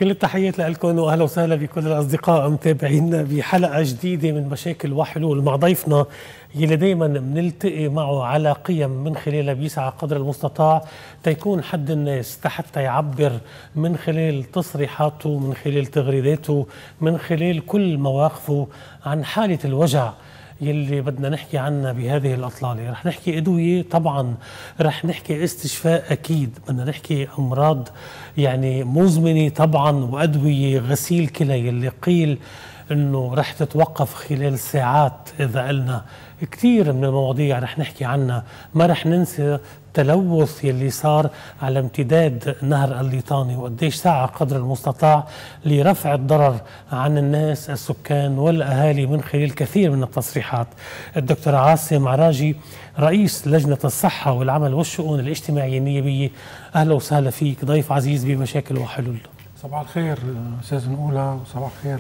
كل التحيات لكم واهلا وسهلا بكل الاصدقاء متابعينا بحلقه جديده من مشاكل وحلول مع ضيفنا يلي دائما بنلتقي معه على قيم من خلالها بيسعى قدر المستطاع تيكون حد الناس حتى يعبر من خلال تصريحاته، من خلال تغريداته، من خلال كل مواقفه عن حاله الوجع يلي بدنا نحكي عنها بهذه الأطلالة. رح نحكي أدوية طبعا، رح نحكي استشفاء أكيد، بدنا نحكي أمراض يعني مزمنة طبعا، وأدوية غسيل كلى يلي قيل أنه رح تتوقف خلال ساعات. إذا قلنا كثير من المواضيع رح نحكي عنها، ما رح ننسى التلوث يلي صار على امتداد نهر الليطاني وقديش سعى قدر المستطاع لرفع الضرر عن الناس السكان والأهالي من خلال كثير من التصريحات. الدكتور عاصم عراجي رئيس لجنة الصحة والعمل والشؤون الاجتماعية النيابية، أهلا وسهلا فيك ضيف عزيز بمشاكل وحلول. صباح الخير أستاذ نقولة، وصباح الخير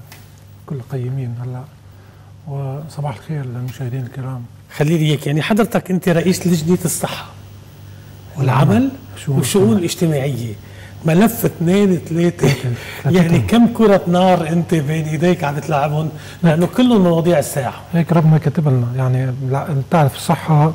كل القيمين هلا، وصباح الخير للمشاهدين الكرام. خلي لي هيك، يعني حضرتك أنت رئيس لجنة الصحة والعمل والشؤون الاجتماعية، ملف 2 3 يعني كم كرة نار أنت بين إيديك عم تلعبهم؟ لأنه كلهم مواضيع الساعة. هيك ربنا كتب لنا، يعني بتعرف الصحة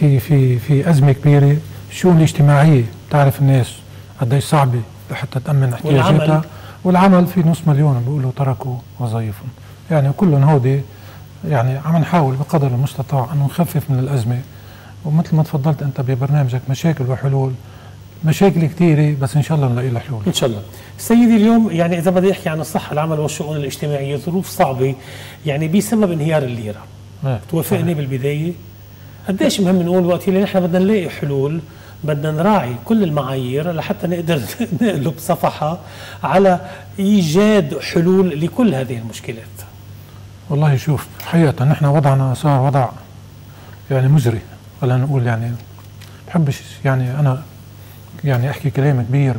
في أزمة كبيرة، الشؤون الاجتماعية بتعرف الناس قديش صعبة لحتى تأمن احتياجاتها، والعمل في نص مليون بيقولوا تركوا وظائفهم، يعني كلهم هودي يعني عم نحاول بقدر المستطاع أن نخفف من الأزمة. ومثل ما تفضلت أنت ببرنامجك مشاكل وحلول، مشاكل كثيرة بس إن شاء الله نلاقي لها حلول إن شاء الله. سيدي اليوم يعني إذا بدي أحكي عن الصحة العمل والشؤون الاجتماعية، ظروف صعبة يعني بسبب انهيار الليرة. توافقني بالبداية؟ قديش مهم نقول وقت اللي نحن بدنا نلاقي حلول، بدنا نراعي كل المعايير لحتى نقدر نقلب صفحة على إيجاد حلول لكل هذه المشكلات. والله شوف، حقيقة نحن وضعنا صار وضع يعني مزري، ولا نقول يعني بحبش يعني أنا يعني أحكي كلام كبير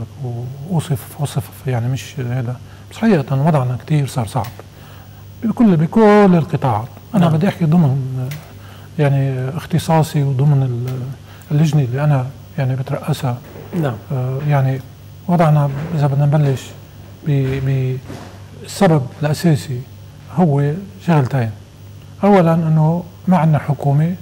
وأوصف يعني مش هذا، بس حقيقة وضعنا كتير صار صعب بكل القطاعات. أنا بدي أحكي ضمن يعني اختصاصي وضمن اللجنة اللي أنا يعني بترأسها. نعم. يعني وضعنا إذا بدنا نبلش بالسبب الأساسي هو شغلتين. أولا أنه ما عندنا حكومة،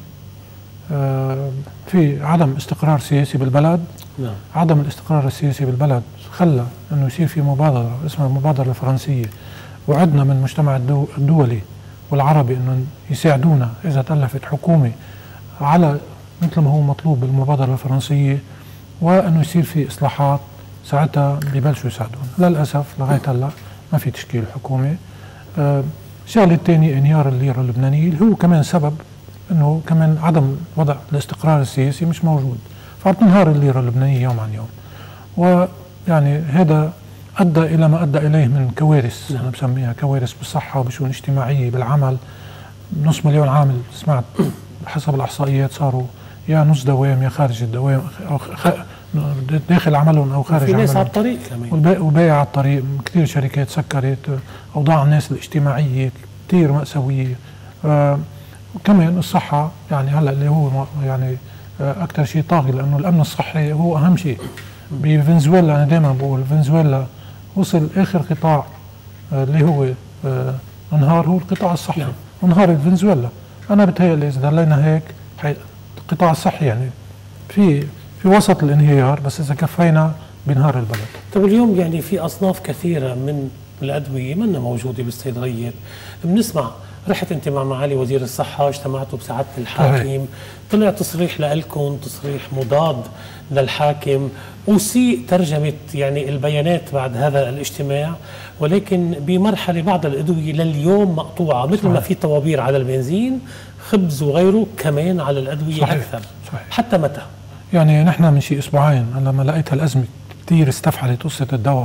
في عدم استقرار سياسي بالبلد. نعم. عدم الاستقرار السياسي بالبلد خلى أنه يصير في مبادرة اسمها المبادرة الفرنسية، وعدنا من المجتمع الدولي والعربي أنه يساعدونا إذا تألفت حكومة على مثل ما هو مطلوب بالمبادرة الفرنسية، وأنه يصير في إصلاحات ساعتها ببلشوا يساعدونا. للأسف لغاية هلا ما في تشكيل حكومة. الشغله الثانيه انهيار الليره اللبنانيه، اللي هو كمان سبب انه كمان عدم وضع الاستقرار السياسي مش موجود، فبتنهار الليره اللبنانيه يوم عن يوم. ويعني هذا ادى الى ما ادى اليه من كوارث. انا بسميها كوارث بالصحه وبالشؤون الاجتماعيه بالعمل. نص مليون عامل سمعت حسب الاحصائيات صاروا يا نص دوام يا خارج الدوام، أو داخل عملهم او خارج عملهم. في ناس على الطريق كمان، وباقي على الطريق. كثير شركات سكرت، اوضاع الناس الاجتماعيه كثير مأساويه. وكمان الصحه يعني هلا اللي هو يعني اكثر شيء طاغي، لانه الامن الصحي هو اهم شيء. بفنزويلا انا دائما بقول فنزويلا وصل اخر قطاع اللي هو انهار هو القطاع الصحي. انهار فنزويلا. انا بتهيألي اذا ضلينا هيك القطاع الصحي يعني في وسط الانهيار، بس اذا كفينا بنهار البلد. طيب اليوم يعني في اصناف كثيره من الادويه منا موجوده بالصيدليات. بنسمع رحت انت مع معالي وزير الصحه، اجتمعتوا بسعاده الحاكم، طلع تصريح لكم، تصريح مضاد للحاكم، أسيء ترجمه يعني البيانات بعد هذا الاجتماع، ولكن بمرحله بعض الادويه لليوم مقطوعه، مثل ما في طوابير على البنزين، خبز وغيره، كمان على الادويه. صحيح. اكثر. صحيح. حتى متى؟ يعني نحن من شيء اسبوعين لما لقيت هالازمه كثير استفحلت قصه الدواء،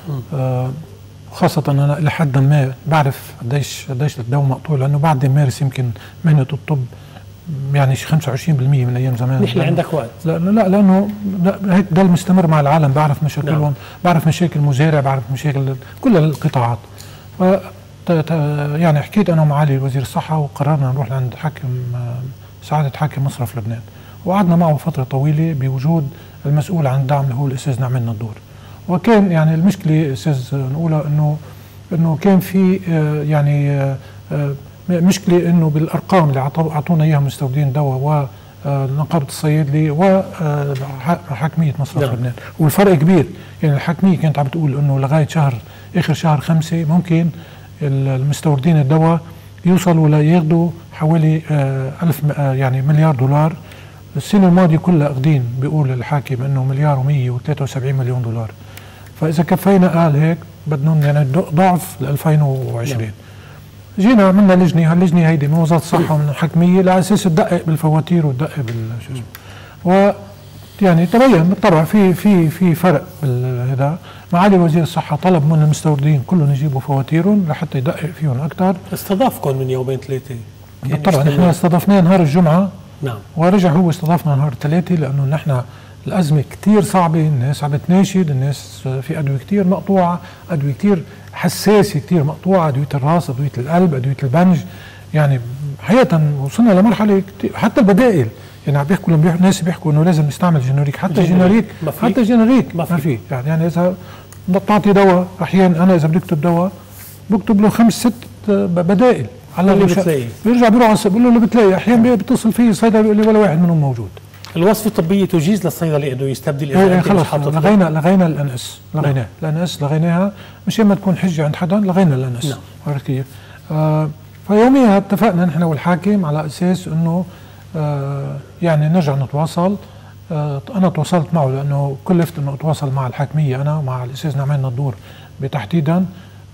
خاصه انا لحد ما بعرف قديش الدواء مقطوع، لانه بعد مارس يمكن مهنه الطب يعني 25% من ايام زمان. نحن عندك وقت؟ لا لانه هيك ضل مستمر مع العالم، بعرف مشاكلهم. نعم. بعرف مشاكل مزارع، بعرف مشاكل كل القطاعات. يعني حكيت انا ومعالي وزير الصحه وقررنا نروح لعند حاكم سعاده حاكم مصرف لبنان، وقعدنا معه فتره طويله بوجود المسؤول عن الدعم اللي هو الاستاذ نعمان الدور، وكان يعني المشكله استاذ نقولها انه كان في مشكله انه بالارقام اللي اعطونا اياها مستوردين الدواء ونقابه الصيادله وحاكميه مصرف لبنان، والفرق كبير. يعني الحاكميه كانت عم بتقول انه لغايه اخر شهر 5 ممكن المستوردين الدواء يوصلوا لياخذوا حوالي مليار دولار. السنه الماضيه كلها اخذين، بيقول الحاكم انه مليار و173 مليون دولار. فاذا كفينا قال هيك بدهم يعني ضعف ل 2020. جينا عملنا لجنه، هاللجنه هيدي من وزاره الصحه ومن الحكميه على اساس تدقق بالفواتير وتدقق بالشو اسمه. يعني تبين بالطبع في فرق بالهذا. معالي وزير الصحه طلب من المستوردين كلهم يجيبوا فواتيرهم لحتى يدقق فيهم اكثر. استضافكم من يومين 3 بالطبع نحن استضفناه نهار الجمعه. نعم. ورجع هو استضافنا نهار 3 لانه نحن الازمه كثير صعبه، الناس عم تناشد، الناس في ادويه كثير مقطوعه، ادويه كثير حساسه كثير مقطوعه، ادويه الراس، ادويه القلب، ادويه البنج. يعني حقيقه وصلنا لمرحله حتى البدائل يعني عم بيحكوا الناس بيحكوا انه لازم نستعمل جينيريك، حتى الجينيريك ما في. يعني اذا بتعطي دواء احيانا انا اذا بدي اكتب دواء بكتب له 5 6 بدائل على اللي بتلاقي، بيرجع بيروح بقول له اللي بتلاقي. احيانا بيتصل فيه صيدلي بيقول لي ولا واحد منهم موجود. الوصفه الطبيه تجيز للصيدلي انه يستبدل اذا خلص لغينا الانس، لغيناها مشان ما تكون حجه عند حدا، لغينا الانس. نعم. عرفت كيف؟ فيوميها اتفقنا نحن والحاكم على اساس انه يعني نرجع نتواصل. انا تواصلت معه لانه كلفت انه اتواصل مع الحاكميه انا ومع الاستاذ نعمان النضور بتحديدا.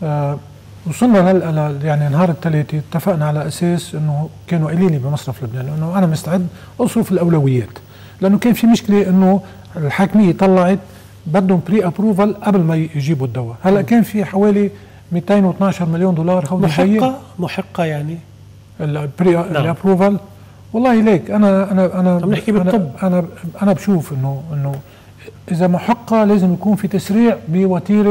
وصلنا يعني نهار ال3 اتفقنا على اساس انه كانوا قايلين لي بمصرف لبنان انه انا مستعد اصرف الاولويات، لانه كان في مشكله انه الحاكميه طلعت بدهم بري ابروفال قبل ما يجيبوا الدواء. هلا كان في حوالي 212 مليون دولار محقه يعني البري الابروفال. والله ليك انا عم نحكي بالطب. انا بشوف انه اذا محقه لازم يكون في تسريع بوتيره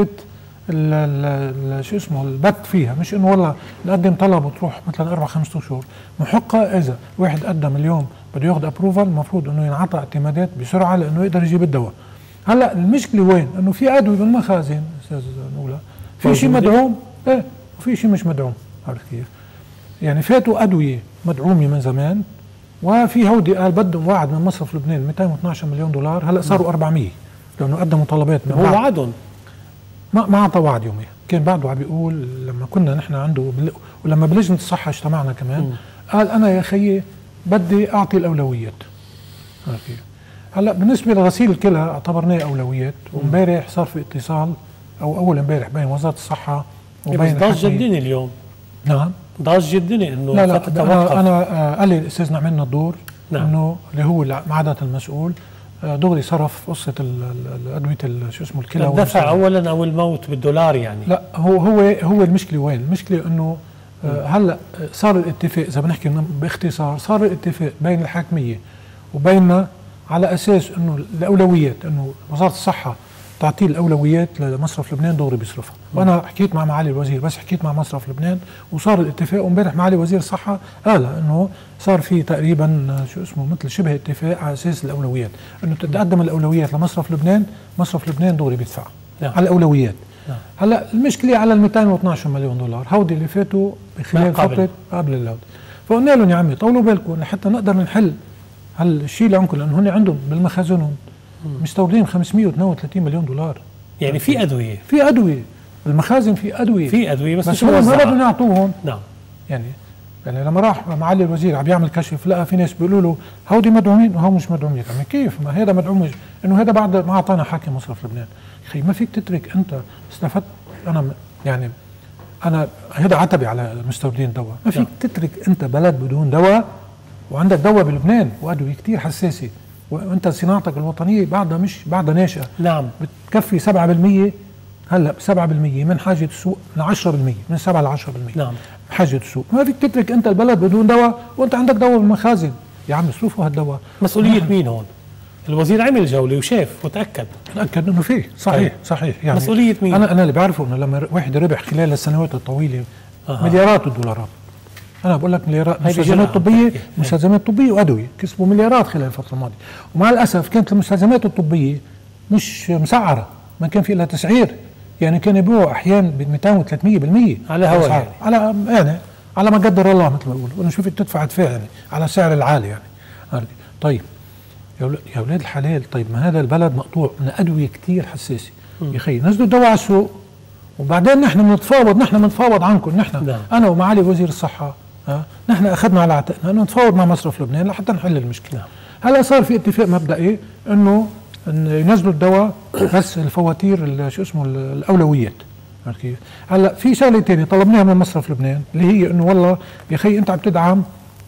شو اسمه البت فيها، مش انه والله نقدم طلب وتروح مثلا 4 5 اشهر. محقه اذا واحد قدم اليوم بده ياخذ ابروفال المفروض انه ينعطى اعتمادات بسرعه لانه يقدر يجيب الدواء. هلا المشكله وين؟ انه في ادويه بالمخازن استاذ نولا، في شيء مدعوم وفي شيء مش مدعوم. عرفت كيف؟ يعني فاتوا ادويه مدعومه من زمان، وفي هودي قال بدهم وعد من مصرف لبنان 212 مليون دولار، هلا صاروا 400 لانه قدموا طلبات من هو وعدهم ما اعطى وعد يوميا. كان بعده عم بيقول لما كنا نحن عنده ولما بلجنه الصحه اجتمعنا كمان قال انا يا خيي بدي اعطي الاولويات. هلا بالنسبه لغسيل الكلى اعتبرناه اولويات، وامبارح صار في اتصال او اول امبارح بين وزاره الصحه وبين ضاج الدنيا اليوم. نعم ضاج الدنيا انه لا انا قال لي الاستاذ نعمان النضور انه اللي هو عاده المسؤول دغري صرف قصه الادويه شو اسمه الكلى الدفع اولا او الموت بالدولار يعني. لا هو المشكله وين؟ المشكله انه هلا صار الاتفاق، اذا بنحكي باختصار صار الاتفاق بين الحاكميه وبيننا على اساس انه الاولويات انه وزاره الصحه تعطيه الاولويات لمصرف لبنان دغري بيصرفها. وانا حكيت مع معالي الوزير، بس حكيت مع مصرف لبنان وصار الاتفاق. وامبارح معالي وزير الصحه قال انه صار في تقريبا شو اسمه مثل شبه اتفاق على اساس الاولويات، انه تتقدم الاولويات لمصرف لبنان، مصرف لبنان دغري بيدفع على الاولويات. هلا المشكله على ال 212 مليون دولار هودي اللي فاتوا بخلال فتره قبل اللود. فقلنا لهم يا عمي طولوا بالكم لحتى نقدر نحل هالشيء اللي عندكم، لانه هن عندهم بالمخازنهم مستوردين 532 مليون دولار. يعني في ادويه المخازن، في ادويه بس هم ما بدهم يعطوهم. نعم. يعني لما راح معالي الوزير عم يعمل كشف لقى في ناس بيقولوا له هودي مدعومين وهو مش مدعومين. يعني كيف؟ ما هذا مدعوم، انه هذا بعد ما اعطانا حاكم مصرف لبنان. اخي ما فيك تترك، انت استفدت. انا هذا عتبي على المستوردين الدواء، ما فيك تترك انت بلد بدون دواء وعندك دواء بلبنان وادويه كثير حساسه، وانت صناعتك الوطنيه بعدها ناشئه. نعم. بتكفي 7%. هلا 7% من حاجه السوق، من 10%، من 7 ل 10%. نعم. حاجه السوق، ما فيك تترك انت البلد بدون دواء وانت عندك دواء بالمخازن. يا عم اصرفوا هالدواء. مسؤوليه مين هون؟ الوزير عمل جوله وشاف وتاكد انه فيه. صحيح يعني مسؤوليه مين؟ انا اللي بعرفه انه لما واحد ربح خلال السنوات الطويله مليارات الدولارات، انا بقول لك مليارات، مستلزمات طبيه وادويه كسبوا مليارات خلال الفتره الماضيه. ومع الاسف كانت المستلزمات الطبيه مش مسعره، ما كان في الا تسعير، يعني كان يبيعوا احيانا ب 200 و300% على هوا يعني. يعني على ما قدر الله مثل ما بيقولوا، انه شوف تدفع يعني على السعر العالي يعني. طيب يا اولاد الحلال، طيب ما هذا البلد مقطوع من ادويه كثير حساسه يا اخي، نزلوا الدواء على السوق وبعدين نحن بنتفاوض عنكم نحن. نعم. انا ومعالي وزير الصحه نحن اخذنا على عاتقنا انه نتفاوض مع مصرف لبنان لحتى نحل المشكله. نعم. هلا صار في اتفاق مبدئي انه ينزلوا الدواء بس الفواتير شو اسمه الاولويات. عرفت كيف؟ هلا في شغله ثانيه طلبناها من مصرف لبنان اللي هي انه والله يا اخي انت عم تدعم،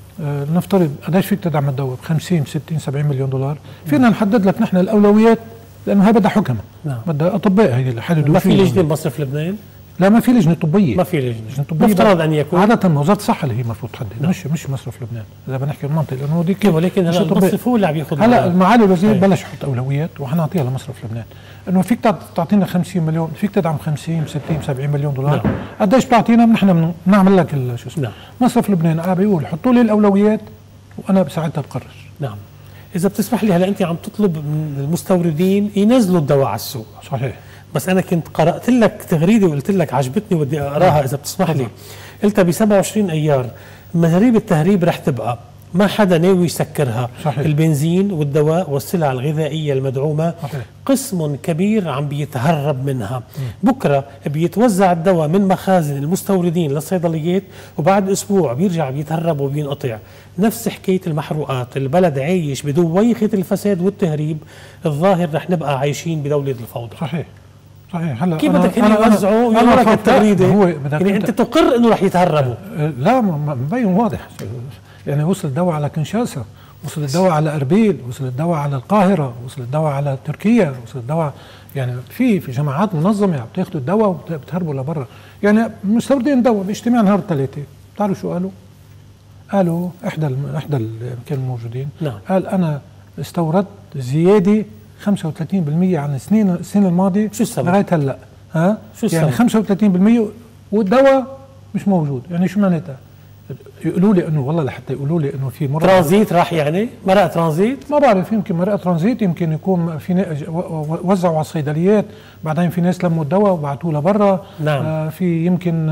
نفترض قديش فيك تدعم الدواء؟ ب 50 60 70 مليون دولار، فينا نحدد لك نحن الاولويات لانه هي بدها حكمه. نعم. بدها اطباء هي اللي حددوا. ما في لجنه بمصرف لبنان؟ لا ما في لجنه طبيه. ما في لجنه طبيه مفترض ان يكون عاده وزاره الصحه اللي هي المفروض تحدد. نعم. مش مصرف لبنان اذا بدنا نحكي المنطق، لانه دي ولكن هلا المصرف هو اللي عم ياخذ. هلا معالي الوزير بلش يحط اولويات وحنعطيها لمصرف لبنان، انه فيك تعطينا 50 مليون، فيك تدعم 50 60 70 مليون دولار. نعم. قديش بتعطينا؟ نحن بنعمل لك شو اسمه. نعم. مصرف لبنان بيقول حطوا لي الاولويات وانا بساعتها بقرر. نعم. اذا بتسمح لي، هلا انت عم تطلب من المستوردين ينزلوا الدواء على السوق. صحيح. بس انا كنت قرات لك تغريده وقلت لك عجبتني ودي اقراها اذا بتسمح لي. قلتها ب 27 ايار مزاريب التهريب رح تبقى، ما حدا ناوي يسكرها. صحيح. البنزين والدواء والسلع الغذائيه المدعومه. صحيح. قسم كبير عم بيتهرب منها. بكره بيتوزع الدواء من مخازن المستوردين للصيدليات، وبعد اسبوع بيرجع بيتهرب وبينقطع. نفس حكايه المحروقات، البلد عايش بدويخه الفساد والتهريب، الظاهر رح نبقى عايشين بدوله الفوضى. صحيح. هلا كيف بدك يوزعوا يقولوا لك التغريده؟ يعني انت تقر انه رح يتهربوا؟ لا مبين واضح. يعني وصل الدواء على كنشاسا، وصل الدواء على اربيل، وصل الدواء على القاهره، وصل الدواء على تركيا، وصل الدواء يعني في جماعات منظمه بتاخذوا الدواء وبتهربوا لبرا. يعني مستوردين دواء باجتماع نهار الثلاثاء، بتعرفوا شو قالوا؟ احدى كانوا موجودين. نعم. قال انا استوردت زياده 35% عن السنه الماضيه. شو السبب؟ لغايه هلا شو السبب؟ يعني 35% والدواء مش موجود. يعني شو معناتها؟ يقولوا لي انه والله لحتى يقولوا لي انه في مرة ترانزيت راح، يعني مرق ترانزيت، ما بعرف، يمكن مرق ترانزيت، يمكن يكون في وزعوا على الصيدليات، بعدين في ناس لموا الدواء وبعتوه لبرا. نعم. في يمكن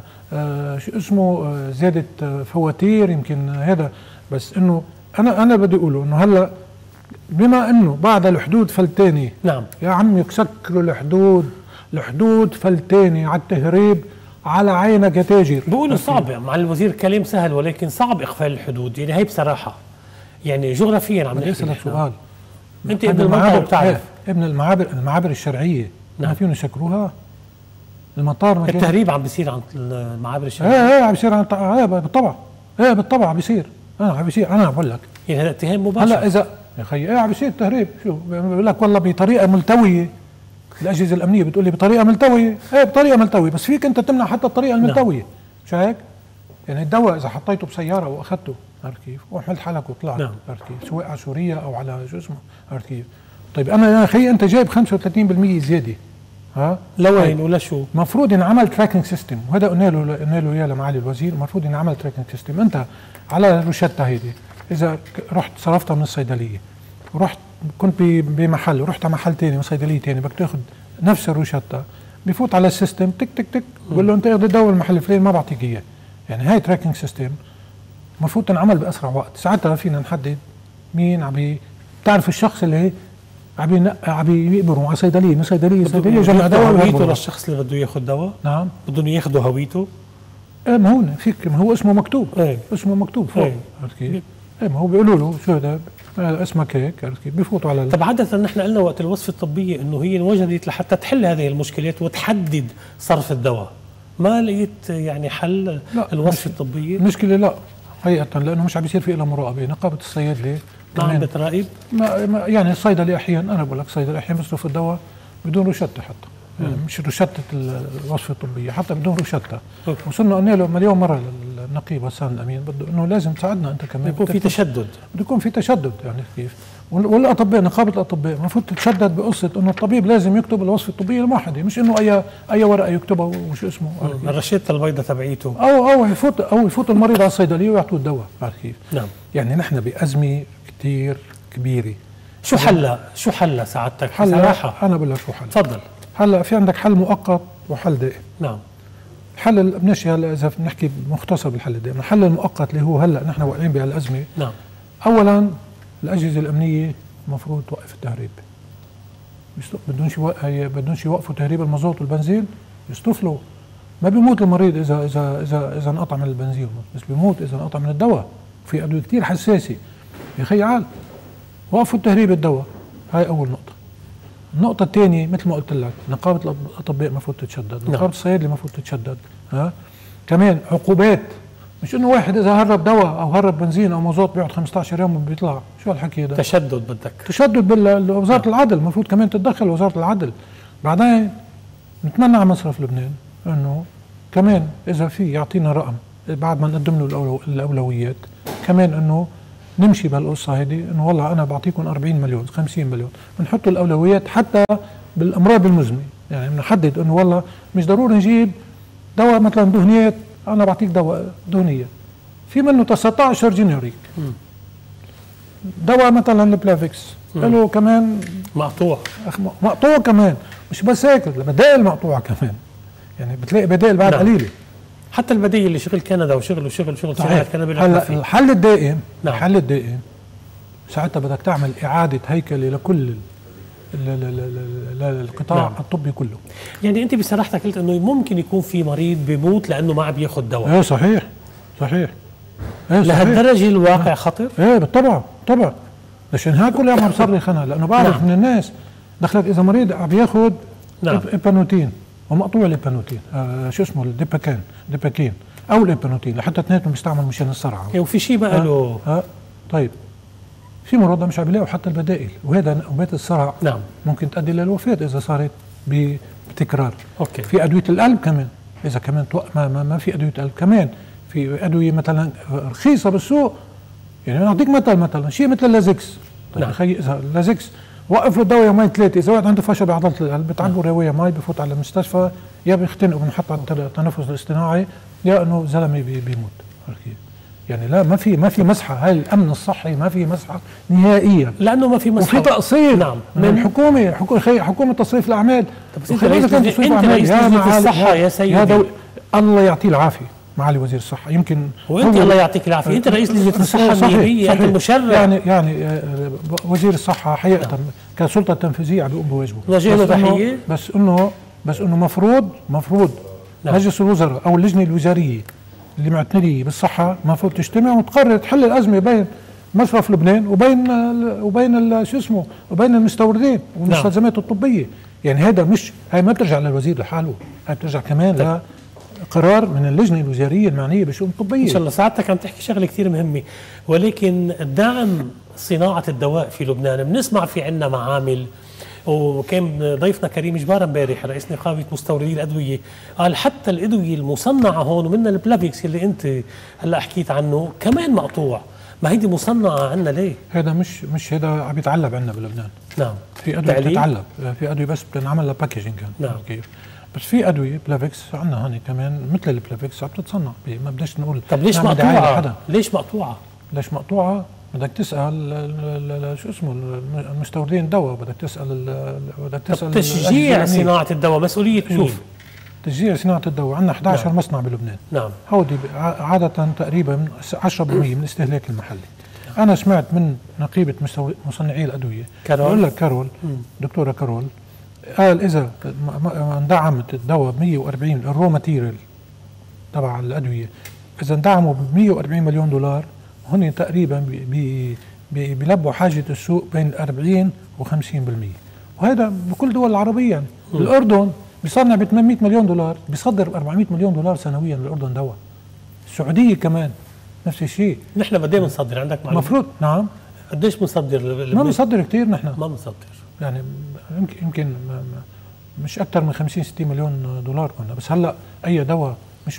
شو اسمه زياده فواتير، يمكن هذا. بس انه انا بدي اقوله انه هلا بما انه بعد الحدود فلتاني. نعم. يا عمي سكروا الحدود فلتاني على التهريب على عينك يا تاجر. بقولوا صعب مع الوزير، كلام سهل ولكن صعب اقفال الحدود، يعني هي بصراحه يعني جغرافيا عم بدي اسالك سؤال. انت ابن المنطقه بتعرف ابن المعابر الشرعيه. نعم. ما فيهم يسكروها؟ المطار التهريب عم بيصير عن المعابر الشرعيه. ايه عم بيصير بالطبع. بالطبع عم بيصير. عم بيصير. انا بقول لك يعني هذا اتهام مباشر. هلا اذا يا اخي عم بيصير تهريب، شو بقول لك والله بطريقه ملتويه. الاجهزه الامنيه بتقول لي بطريقه ملتويه. بطريقه ملتويه، بس فيك انت تمنع حتى الطريقه الملتويه. نعم. مش هيك؟ يعني الدواء اذا حطيته بسياره واخذته، عرفت كيف؟ وحملت حالك وطلعت. نعم. عرفت كيف؟ سواء على سوريا او على شو اسمه، عرفت كيف؟ طيب انا يا اخي انت جايب 35% زياده. لوين ولا شو؟ المفروض ينعمل تراكنج سيستم، وهذا قلنا له اياه لمعالي الوزير. المفروض ينعمل تراكنج سيستم. انت على الروشته هيدي اذا رحت صرفتها من الصيدليه ورحت كنت بمحل ورحت على محل ثاني وصيدليه ثاني بدك تاخذ نفس الروشته، بفوت على السيستم تك تك تك بقول له انت اخذ الدواء المحل الفلاني ما بعطيك اياه. يعني هاي تراكنج سيستم المفروض تنعمل باسرع وقت. ساعتها فينا نحدد مين عم بتعرف الشخص اللي عم يقبروا على صيدليه من صيدليه جمع دواء هويته للشخص اللي بده ياخذ دواء. نعم. بدهم ياخذوا هويته. ما هو فيك، ما هو اسمه مكتوب. اسمه مكتوب فوق. عرفت كيف؟ ما هو بيقولوا له شو هذا اسمك هيك، عرفت كيف؟ بفوتوا على طب عادة نحن قلنا وقت الوصفة الطبية انه هي انوجدت لحتى تحل هذه المشكلات وتحدد صرف الدواء. ما لقيت يعني حل الوصفة الطبية؟ المشكلة لا حقيقة، لانه مش عم بيصير في لها مراقبة. نقابة الصيادلة ما عم بتراقب؟ يعني الصيدلي احيانا، انا بقول لك الصيدلي احيانا بيصرف الدواء بدون روشتة حتى. يعني مش روشتة الوصفة الطبية، حتى بدون روشتة. وصلنا قلنا له مليون مرة للنقيب غسان الامين بده انه لازم تساعدنا انت كمان. يكون في تشدد. بده يكون في تشدد، يعني كيف؟ والاطباء نقابة الاطباء المفروض تتشدد بقصة انه الطبيب لازم يكتب الوصفة الطبية الموحدة، مش انه اي ورقة يكتبها وشو اسمه. الرشيدة البيضاء تبعيته. او يفوت المريض على الصيدلية ويعطوه الدواء، عارف كيف؟ نعم. يعني نحن بأزمة كثير كبيرة. شو حلها سعادتك؟ صراحة انا بقول لك شو حلها. تفضل. هلا في عندك حل مؤقت وحل دائم. نعم. الحل بنمشي هلا اذا بنحكي مختصر بالحل الدائم، الحل المؤقت اللي هو هلا نحن واقعين بهالازمه. نعم. اولا الاجهزه الامنيه المفروض توقف التهريب. بدونش يوقفوا تهريب المازوت والبنزين، يصطفلوا. ما بيموت المريض اذا انقطع من البنزين، بس بيموت اذا انقطع من الدواء. في ادويه كثير حساسه يا اخي. عال وقفوا التهريب الدواء، هاي اول نقطه. النقطه الثانيه مثل ما قلت لك، نقابه الاطباء المفروض تتشدد، نقابه الصيادله المفروض تتشدد. كمان عقوبات، مش انه واحد اذا هرب دواء او هرب بنزين او مازوت بيقعد 15 يوم وبيطلع. شو هالحكي هذا؟ تشدد بدك. تشدد بوزاره العدل، المفروض كمان تتدخل وزاره العدل. بعدين نتمنى على مصرف لبنان انه كمان اذا في يعطينا رقم بعد ما نقدم له الاولويات، كمان انه نمشي بهالقصه هيدي، انه والله انا بعطيكم 40 مليون 50 مليون، بنحط الاولويات حتى بالامراض المزمنه. يعني بنحدد انه والله مش ضروري نجيب دواء مثلا دهنيات، انا بعطيك دواء دهنيه في منه 19 جينيريك. دواء مثلا البلافيكس له كمان مقطوع كمان، مش بس هيك، البدائل مقطوعه كمان. يعني بتلاقي بدائل بعد قليله. حتى البديل اللي شغل كندا وشغل صناعه كندا. هلا الحل الدائم. نعم. الحل الدائم ساعتها بدك تعمل اعاده هيكله لكل القطاع. نعم. الطبي كله. يعني انت بصراحتك قلت انه ممكن يكون في مريض بيموت لانه ما عم ياخذ دواء. ايه صحيح. لهالدرجه الواقع خطر؟ ايه بالطبع طبعا. عشان هيك كل يوم عم صرخ انا، لانه بعرف من الناس دخلت اذا مريض عم ياخذ إبانوتين ومقطوع الإبانوتين، شو اسمه الديباكين او الإبانوتين، لحتى اثنيناتهم بيستعمل مشان الصرعه. وفي شيء بقى له طيب في مرضى مش عم بيلاقوا حتى البدائل، وهذا نوبات الصرع. نعم. ممكن تؤدي للوفاه اذا صارت بتكرار. اوكي. في ادويه القلب كمان، اذا كمان ما في ادويه قلب كمان، في ادويه مثلا رخيصه بالسوق. يعني نعطيك مثلا شيء مثل اللازكس. طيب اخي اذا اللازكس وقف له الدواء يومين ثلاثه، اذا واحد عنده فشل بعضله القلب بتعبوا روايه مي، بفوت على المستشفى، يا بيختنقوا بنحط على التنفس الاصطناعي، يا انه زلمه بيموت. يعني لا، ما في مسحه. هاي الامن الصحي ما في مسحه نهائيا، لانه ما في مسحه وفي تقصير. نعم. من الحكومه، حكومه تصريف الاعمال. انت رئيس لجنه الصحه يا سيدي، الله يعطيه العافيه معالي وزير الصحه. يمكن وانت الله يعطيك العافيه، انت رئيس لجنه الصحه النيابيه، انت المشرع. يعني وزير الصحه حقيقه كسلطه تنفيذيه عم بيقوم بواجبه. نوجه له تحيه. بس انه مفروض مجلس الوزراء او اللجنه الوزاريه اللي معتنيه بالصحه المفروض تجتمع وتقرر تحل الازمه بين مصرف لبنان وبين شو اسمه وبين المستوردين والمستلزمات الطبيه. يعني هاي ما بترجع للوزير لحاله، هاي بترجع كمان قرار من اللجنه الوزاريه المعنيه بالشؤون الطبيه. ان شاء الله. سعادتك عم تحكي شغله كثير مهمه، ولكن دعم صناعه الدواء في لبنان، بنسمع في عندنا معامل، وكان ضيفنا كريم جبار امبارح رئيس نقابه مستوردي الادويه قال حتى الادويه المصنعه هون، ومنها البلافيكس اللي انت هلا حكيت عنه كمان مقطوع. ما هيدي مصنعه عندنا ليه؟ هذا مش هذا عم يتعلب عندنا بلبنان. نعم. في ادويه بتتعلب، في ادويه بس بتنعمل لها باكجينج. نعم. كيف؟ بس في ادويه بلافيكس عندنا هون كمان مثل البلافيكس عم تتصنع، ما بدناش نقول. طب ليش مقطوعه؟ ليش مقطوعه؟ بدك تسال شو اسمه المستوردين الدواء، بدك تسال تشجيع صناعه الدواء مسؤوليه مين؟ شوف، تشجيع صناعه الدواء عندنا 11 نعم. مصنع بلبنان. نعم. هودي عاده تقريبا 10% من الاستهلاك المحلي. انا سمعت من نقيبه مصنعي الادويه بقول لك دكتوره كارول قال اذا اندعمت الدواء ب 140 الرو ماتيريال تبع الادويه، اذا اندعموا ب 140 مليون دولار، هن تقريبا بيلبوا حاجه السوق بين 40 و 50%. وهذا بكل دول العربيه. الاردن بيصنع ب 800 مليون دولار، بيصدر ب 400 مليون دولار سنويا للاردن دواء. السعوديه كمان نفس الشيء. نحن قد ايه بنصدر عندك معلومه؟ المفروض. نعم. قديش بنصدر؟ ما بنصدر كثير نحن. ما بنصدر يعني يمكن مش اكثر من 50 60 مليون دولار كنا. بس هلا اي دواء مش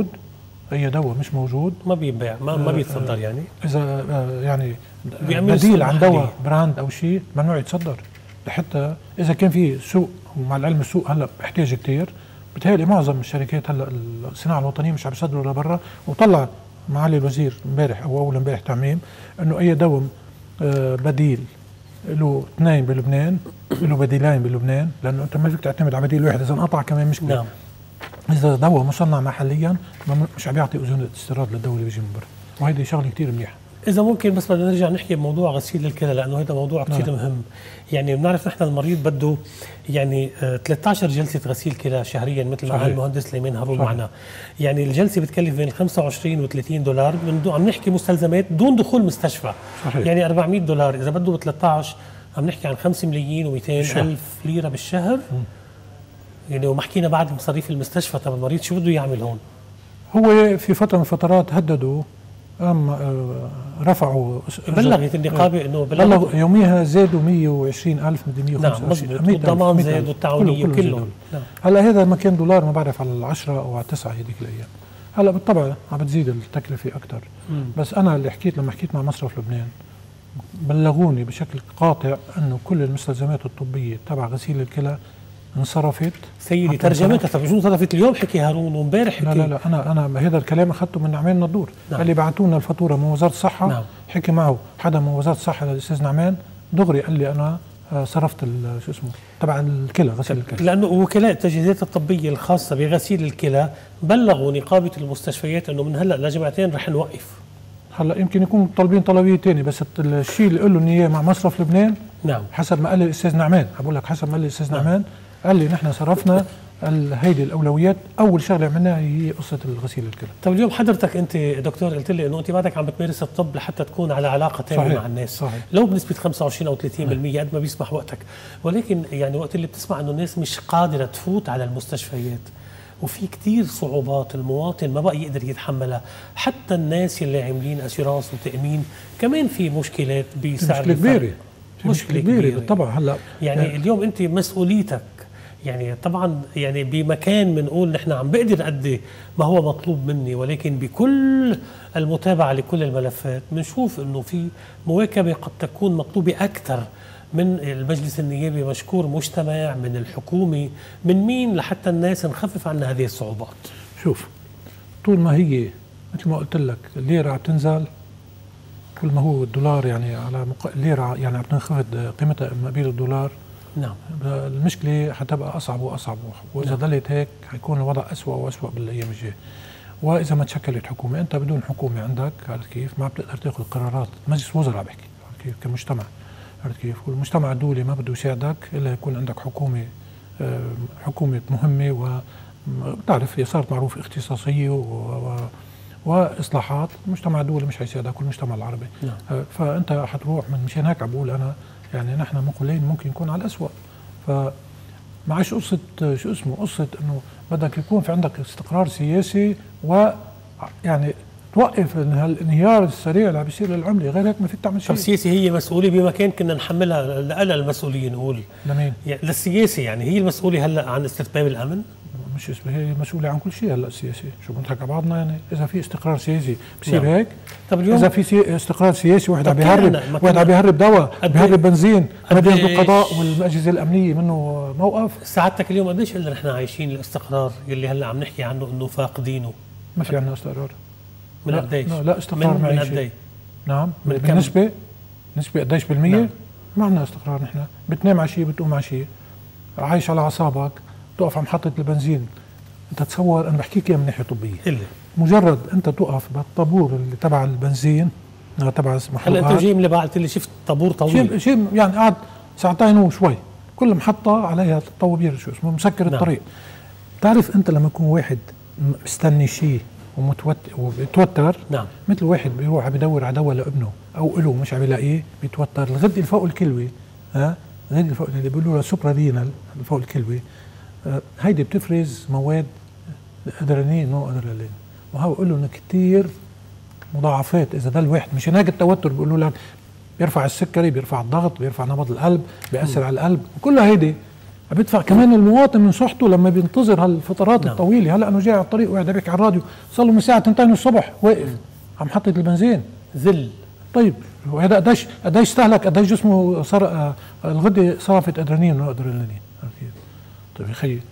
موجود ما بينباع، ما بيتصدر. يعني اذا يعني بديل عن دواء براند او شيء ممنوع يتصدر، لحتى اذا كان في سوق. ومع العلم السوق هلا بيحتاج كثير. بتهيألي معظم الشركات هلا الصناعه الوطنيه مش عم يصدروا لبرا. وطلع معالي الوزير امبارح او اول امبارح تعميم انه اي دواء بديل له اثنين بلبنان، له بديلين بلبنان، لانه انت ما فيك تعتمد على بديل واحد، اذا انقطع كمان مشكله. نعم. اذا دواء مصنع محليا مش عم يعطي اذون استيراد للدوله بيجي من برا، وهيدي شغله كثير منيحه. إذا ممكن بس بدنا نرجع نحكي بموضوع غسيل الكلى، لأنه هذا موضوع كثير مهم. يعني بنعرف نحن المريض بده يعني 13 جلسة غسيل كلى شهريا مثل ما قال المهندس سليمان هارون معنا. يعني الجلسة بتكلف بين 25 و 30 دولار، عم نحكي مستلزمات دون دخول مستشفى. صحيح. يعني 400 دولار إذا بده ب 13 عم نحكي عن 5 ملايين و200 ألف ليرة بالشهر. يعني وما حكينا بعد مصاريف المستشفى. طب المريض شو بده يعمل هون؟ هو في فترة من الفترات هددوا رفعوا، بلغت النقابة انه بلغوا يوميها زادوا 120,000 من 125. نعم، الضمان زاد والتعاونية كله. نعم. هلا هذا ما كان دولار، ما بعرف على 10 او على 9 هذيك الايام. هلا بالطبع عم بتزيد التكلفة اكثر. بس انا اللي حكيت لما حكيت مع مصرف لبنان بلغوني بشكل قاطع انه كل المستلزمات الطبية تبع غسيل الكلى انصرفت. سيدي ترجمتها. طب شو انصرفت اليوم حكي هارون وامبارح حكي؟ لا انا هذا الكلام اخذته من نعمان نضور. نعم. قال لي بعثوا لنا الفاتوره من وزاره الصحه. نعم. حكي معه حدا من وزاره الصحه للاستاذ نعمان دغري، قال لي انا صرفت شو اسمه تبع الكلى، غسيل الكلى. لانه وكلاء التجهيزات الطبيه الخاصه بغسيل الكلى بلغوا نقابه المستشفيات انه من هلا لجمعتين رح نوقف. هلا يمكن يكون طالبين طلبيه ثانيه، بس الشيء اللي قال لهم اياه مع مصرف لبنان. نعم. حسب ما قال لي الاستاذ نعمان، بقول لك حسب ما قال لي الاستاذ نعمان، قال لي نحن صرفنا هيدي الاولويات، اول شغله عملناها هي قصه الغسيل الكلى. طيب اليوم حضرتك انت دكتور قلت لي انه انت بعدك عم بتمارس الطب لحتى تكون على علاقه تامه مع الناس. صحيح. لو بنسبه 25 او 30% قد ما بيسمح وقتك، ولكن يعني وقت اللي بتسمع انه الناس مش قادره تفوت على المستشفيات وفي كتير صعوبات المواطن ما بقى يقدر يتحملها، حتى الناس اللي عاملين اسيرانس وتامين كمان في مشكلات بسعر مشكله كبيره. مشكله كبيره بالطبع. هلا يعني اليوم انت مسؤوليتك يعني طبعا يعني بمكان بنقول نحن عم بقدر أدي ما هو مطلوب مني، ولكن بكل المتابعة لكل الملفات بنشوف انه في مواكبة قد تكون مطلوبة أكثر من المجلس النيابي، مشكور مجتمع من الحكومة، من مين لحتى الناس نخفف عنا هذه الصعوبات. شوف، طول ما هي مثل ما قلت لك الليرة عم تنزل، كل ما هو الدولار يعني على الليرة يعني عم تنخفض قيمتها مقابل الدولار. نعم. المشكلة حتبقى أصعب وأصعب، وإذا ضلت هيك حيكون الوضع أسوأ وأسوأ بالأيام الجاية. وإذا ما تشكلت حكومة، أنت بدون حكومة عندك عرفت كيف ما بتقدر تاخذ قرارات. مجلس وزراء بحكي عرفت كيف كمجتمع عرفت كيف، والمجتمع الدولي ما بده يساعدك إلا يكون عندك حكومة مهمة، وبتعرف هي صارت معروف اختصاصية وإصلاحات. المجتمع الدولي مش حيساعدك والمجتمع العربي. نعم. فأنت حتروح مشان هيك بقول أنا يعني نحن مقولين ممكن يكون على الأسوأ. فمعش قصة شو اسمه، قصة انه بدك يكون في عندك استقرار سياسي، ويعني توقف الانهيار السريع اللي عم بيصير للعملة، غير هيك ما فيك تعمل شيء. طب السياسي هي مسؤولية بمكان كنا نحملها لنا المسؤولين نقول. لمين؟ يعني للسياسي، يعني هي المسؤولة هلا عن استتباب الأمن؟ مش هي مسؤولة عن كل شيء هلا السياسي، شو بنضحك على بعضنا يعني؟ إذا في استقرار سياسي بصير نعم. هيك. طب اليوم إذا في استقرار سياسي واحد عم بيهرب دواء، بيهرب بنزين، ما بياخذوا القضاء والأجهزة الأمنية منه موقف. سعادتك اليوم قديش قلنا نحن عايشين الاستقرار اللي هلا عم نحكي عنه انه فاقدينه؟ ما في عندنا استقرار. من قديش؟ لا استقرار من قديش؟ نعم. بالنسبة نسبة قديش بالمية؟ نعم. ما عندنا استقرار نحن، بتنام عشية بتقوم عشية، عايش على أعصابك، تقف على محطة البنزين. انت تصور، انا بحكيك اياها من ناحيه طبيه، مجرد انت تقف بالطابور اللي تبع البنزين تبع محطات. هلا انت جاي من اللي قلت لي شفت طابور طويل، شيء يعني قعد ساعتين وشوي، كل محطه عليها طوابير شو اسمه مسكر نعم. الطريق. بتعرف انت لما يكون واحد مستني شيء وبيتوتر نعم. مثل واحد بيروح بدور على دواء لابنه او له مش عم يلاقيه، بيتوتر. الغده اللي فوق الكلوي الغده اللي فوق اللي بيقولوا لها سوبرا رينال اللي فوق الكلوي، هيدي بتفرز مواد ادرينالين نوع ادرينالين، وهو بقول لهم كثير مضاعفات اذا ضل واحد. مش هناك التوتر بيقولوا لك بيرفع السكري، بيرفع الضغط، بيرفع نبض القلب، بيأثر على القلب، وكلها هيدي بيدفع كمان المواطن من صحته لما بينتظر هالفترات الطويله. هلا انا جاي على الطريق وقاعد بحكي على الراديو، صار له من الساعه 2 الصبح واقف عم حطة البنزين ذل. طيب وهذا قديش استهلك، قديش جسمه صار الغده صرفت ادرينالين نوع ادرينالين. طيب يا خيي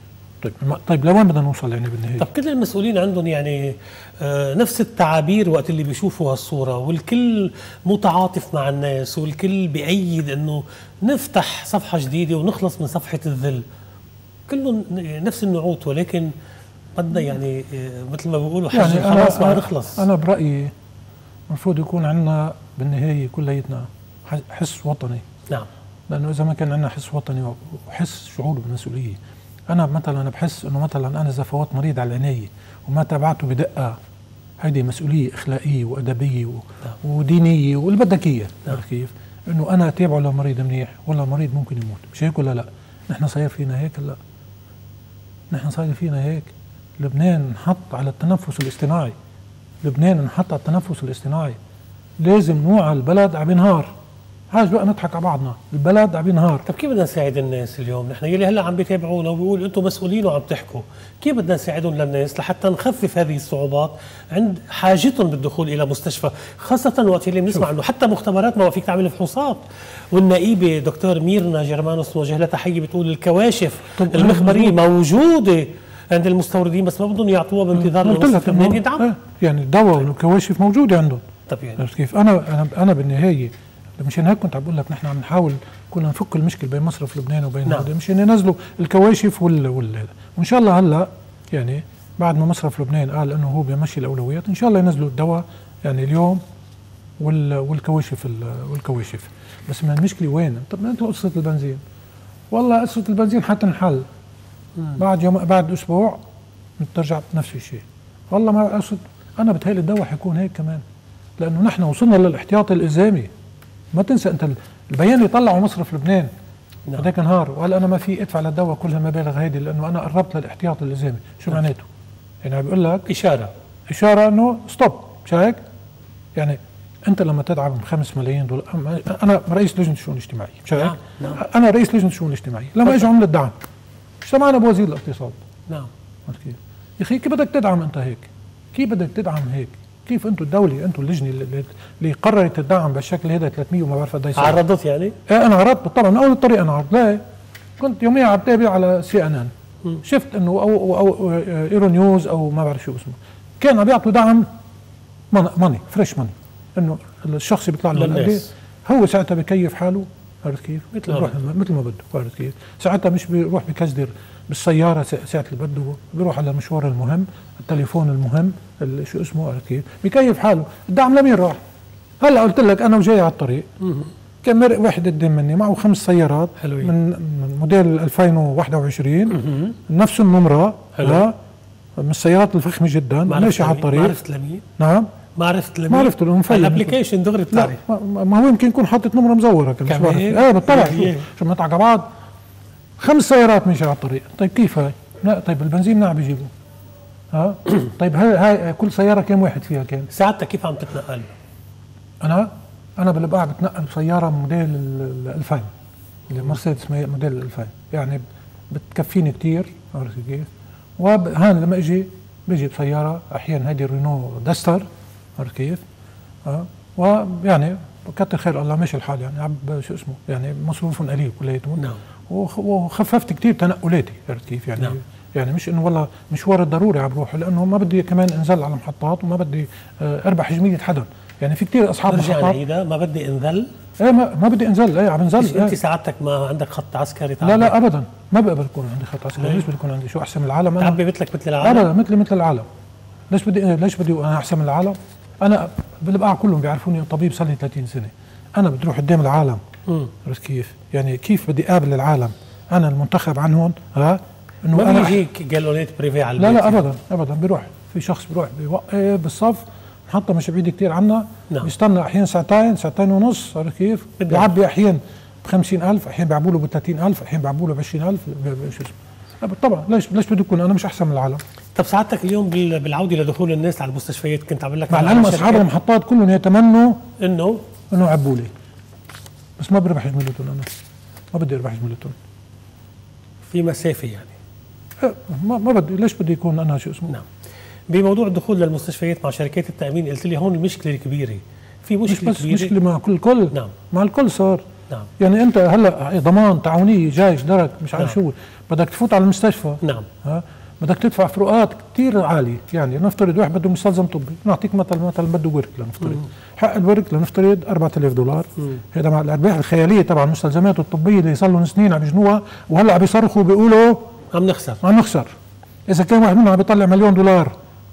طيب لوين بدنا نوصل يعني بالنهايه؟ طب كل المسؤولين عندهم يعني نفس التعابير وقت اللي بيشوفوا هالصورة، والكل متعاطف مع الناس، والكل بيأيد انه نفتح صفحة جديدة ونخلص من صفحة الذل، كلهم نفس النعوت، ولكن بدنا يعني مثل ما بيقولوا حج يعني خلاص ما نخلص. انا برأيي المفروض يكون عندنا بالنهايه كليتنا حس وطني. نعم. لانه اذا ما كان عندنا حس وطني وحس شعور بالمسؤوليه، انا مثلا بحس انه مثلا انا اذا فوت مريض على العنايه وما تابعته بدقه، هيدي مسؤوليه اخلاقيه وادبيه ودينيه واللي بدك اياه. عرفت كيف؟ انه انا اتابعه لمريض منيح ولا مريض ممكن يموت، مش هيك ولا لا؟ نحن صاير فينا هيك؟ لا، نحن صاير فينا هيك. لبنان انحط على التنفس الاصطناعي، لبنان انحط على التنفس الاصطناعي، لازم نوعى البلد عم ينهار. هاج بقى نضحك على بعضنا، البلد عم ينهار. طب كيف بدنا نساعد الناس اليوم؟ نحن يلي هلا عم بيتابعونا وبيقول انتم مسؤولين وعم تحكوا، كيف بدنا نساعدهم للناس لحتى نخفف هذه الصعوبات عند حاجتهم بالدخول الى مستشفى، خاصه وقت اللي بنسمع انه حتى مختبرات ما فيك تعمل فحوصات، والنائبه دكتور ميرنا جرمانوس نوجه لها تحيه بتقول الكواشف المخبريه موجوده عند المستوردين بس ما بدهم يعطوها بانتظار المستشفى منين يدعم. يعني الدواء والكواشف موجوده عندهم. طب يعني عرفت كيف؟ انا بالنهايه مشان هيك كنت عم بقول لك نحن عم نحاول كنا نفك المشكله بين مصرف لبنان وبين هذا. مشان ينزلوا الكواشف وان شاء الله هلا يعني بعد ما مصرف لبنان قال انه هو بيمشي الاولويات، ان شاء الله ينزلوا الدواء يعني اليوم والكواشف بس ما المشكله وين؟ طب انتوا قصه البنزين، والله قصه البنزين حتنحل بعد اسبوع بترجع نفس الشيء. والله ما اقصد، انا بتهيألي الدواء حيكون هيك كمان، لانه نحن وصلنا للاحتياط الالزامي. ما تنسى انت البيان اللي طلعوا مصرف لبنان هذاك النهار وقال انا ما في ادفع للدواء كل هالمبالغ هيدي لانه انا قربت للاحتياط الالزامي. شو معناته؟ يعني عم بيقول لك اشاره انه ستوب، مش هيك؟ يعني انت لما تدعم 5 ملايين دولار، انا رئيس لجنه الشؤون الاجتماعيه، مش هيك؟ نعم. انا رئيس لجنه الشؤون الاجتماعيه، لما اجوا عملوا الدعم اجتمعنا بوزير الاقتصاد. نعم. يا اخي كيف بدك تدعم انت هيك؟ كيف بدك تدعم هيك؟ كيف انتم الدوله، انتم اللجنه اللي قررت الدعم بالشكل هذا 300 وما بعرف قد عرضت يعني؟ ايه انا عرضت طبعا من اول الطريق انا عرضت. لا كنت يوميا عم بتابع على CNN، شفت انه او ايرو نيوز او ما بعرف شو اسمه، كان عم بيعطوا دعم ماني فريش ماني، انه الشخص بيطلع له هو ساعتها بكيف حاله. عرفت كيف؟ مثل ما بده. عرفت كيف؟ ساعتها مش بيروح بكزدر بالسياره ساعه اللي بده، بيروح على المشوار المهم، التليفون المهم، شو اسمه. عرفت كيف؟ بكيف حاله. الدعم لمين راح؟ هلا قلت لك انا وجاي على الطريق كان مرق واحد قدام مني معه 5 سيارات حلوين من موديل 2021 نفس النمره من السيارات الفخمه جدا، ماشي على الطريق. ما عرفت لمين؟ نعم ما عرفت لمين؟ ما عرفت له الابلكيشن دغري بتعرف. ما هو يمكن يكون حاطط نمره مزوره كمان. ايه بتطلع شو بنطلع على بعض 5 سيارات ماشي على الطريق. طيب كيف هاي؟ لا طيب البنزين منع بيجيبوا. طيب هاي كل سياره كم واحد فيها كان؟ ساعتها كيف عم تتنقل؟ انا بالبقاع بتنقل بسياره موديل 2000 المرسيدس موديل 2000 يعني بتكفيني كثير. عرفت كيف؟ وهان لما اجي بيجي بسياره احيانا هيدي رينو داستر. عرفت كيف؟ ويعني كتر خير الله ماشي الحال يعني شو اسمه يعني مصروف قليل كلياتهم. نعم. وخففت كثير تنقلاتي. عرفت كيف؟ يعني نعم. يعني مش انه والله مشوار الضروري عم بروح، لانه ما بدي كمان انزل على محطات وما بدي اربح جميله حدا. يعني في كثير اصحاب محطات ما بدي انزل. ايه ما بدي انزل. ايه عم انزل. انت سعادتك ما عندك خط عسكري تعبي؟ لا ابدا ما بقبل يكون عندي خط عسكري. ليش بدي يكون عندي شو احسن من العالم؟ تعبي مثلك مثل العالم؟ ابدا مثل العالم. ليش بدي انا احسن من العالم؟ انا بالبقاع كلهم بيعرفوني طبيب صار لي 30 سنه. انا بدي اروح قدام العالم. عرفت كيف؟ يعني كيف بدي اقابل العالم؟ انا المنتخب عنهم. انه ما انا بيجيك جالونات بريفي على البيت. لا ابدا بيروح في شخص بيروح بيوقف بالصف، محطه مش بعيده كثير عنا. نعم. بيستنى احيانا ساعتين ونص. عرفت كيف؟ بيعبي احيانا ب50,000، احيانا بيعبوا له ب30,000، احيانا بيعبوا له ب20,000. شو اسمه؟ طبعا ليش بدي اكون انا مش احسن من العالم؟ طب سعادتك اليوم بالعوده لدخول الناس على المستشفيات كنت عم بقول لك مع العلم اصحاب المحطات كلهم يتمنوا انه يعبوا لي، بس ما بربح جملتهم. انا ما بدي اربح جملتهم في مسافه يعني. ما بدي. ليش بدي يكون انا شو اسمه؟ نعم. بموضوع الدخول للمستشفيات مع شركات التامين قلت لي هون المشكله الكبيره، في مشكله مش بس كبيرة. مشكله مع الكل. نعم. مع الكل صار. نعم. يعني انت هلا ضمان، تعاونيه، جيش، درك، مش عارف شو، بدك تفوت على المستشفى. نعم. بدك تدفع فروقات كثير عاليه. يعني نفترض واحد بده مستلزم طبي، نعطيك مثلا بده ورك، لنفترض حق الورك لنفترض $4000. هذا مع الارباح الخياليه طبعا المستلزمات الطبيه اللي صار لهم سنين عم يجنوها، وهلا عم يصرخوا بيقولوا عم نخسر. اذا كان واحد منهم عم يطلع $1,000,000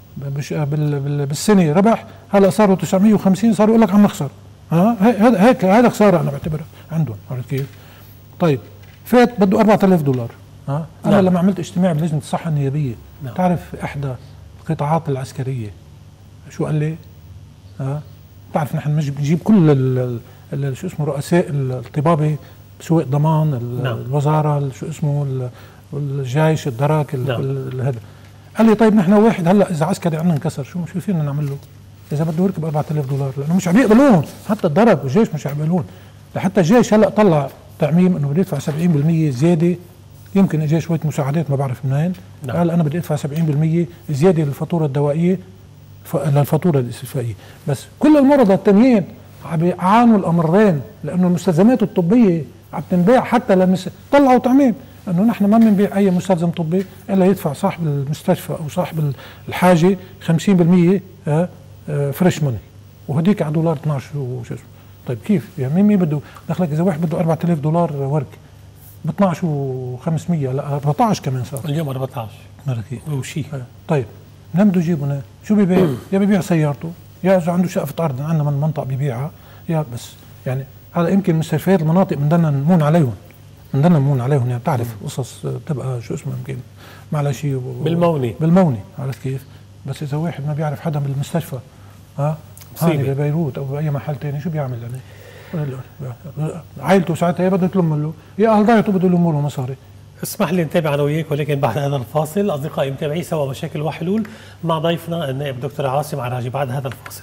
بالسنه ربح، هلا صاروا 950، صاروا يقول لك عم نخسر. هذا خساره انا بعتبرها عندهم. عرفت كيف؟ طيب فات بده $4000. انا لما عملت اجتماع بلجنه الصحه النيابيه، تعرف احدى القطاعات العسكريه شو قال لي؟ بتعرف نحن مش بنجيب كل شو اسمه رؤساء الطبابه، سواء ضمان الوزاره، شو اسمه الجيش، الدرك، هذا. قال لي طيب نحن واحد هلا اذا عسكري عندنا انكسر شو فينا نعمل له؟ اذا بده يركب $4000، لانه مش عم يقبلون، حتى الدرك والجيش مش عم يقبلون. لحتى الجيش هلا طلع تعميم انه بده يدفع 70% زياده، يمكن اجى شويه مساعدات ما بعرف منين. قال انا بدي ادفع 70% زياده للفاتوره الدوائيه، للفاتوره الاستشفائيه. بس كل المرضى التانيين عم يعانوا الامرين، لانه المستلزمات الطبيه عم تنباع حتى طلعوا تعميم انه نحن ما بنبيع اي مستلزم طبي الا يدفع صاحب المستشفى او صاحب الحاجه 50% فريش موني، وهديك على $12 وشو اسمه. طيب كيف؟ يعني مين بده دخلك اذا واحد بده $4000 ورك ب 12,500 لا 14 كمان صار اليوم 14 وشي. طيب منين بده يجيبه؟ شو بيبيع؟ يا بيبيع سيارته، يا اذا عنده شقفه ارض عندنا من منطقه بيبيعها، يا بس يعني هذا يمكن مستشفيات المناطق بدنا نمون عليهم، يعني بتعرف قصص بتبقى شو اسمه يمكن معلش بالموني عرفت كيف؟ بس اذا واحد ما بيعرف حدا بالمستشفى هذه ببيروت او باي محل ثاني شو بيعمل يعني؟ عائلته ساعتها يا بدها تلم له يا اهل ضيعته بده يلموا له مصاري. اسمح لي نتابع انا وياك، ولكن بعد هذا الفاصل. اصدقائي متابعي سوا مشاكل وحلول مع ضيفنا النائب دكتور عاصم عراجي بعد هذا الفاصل.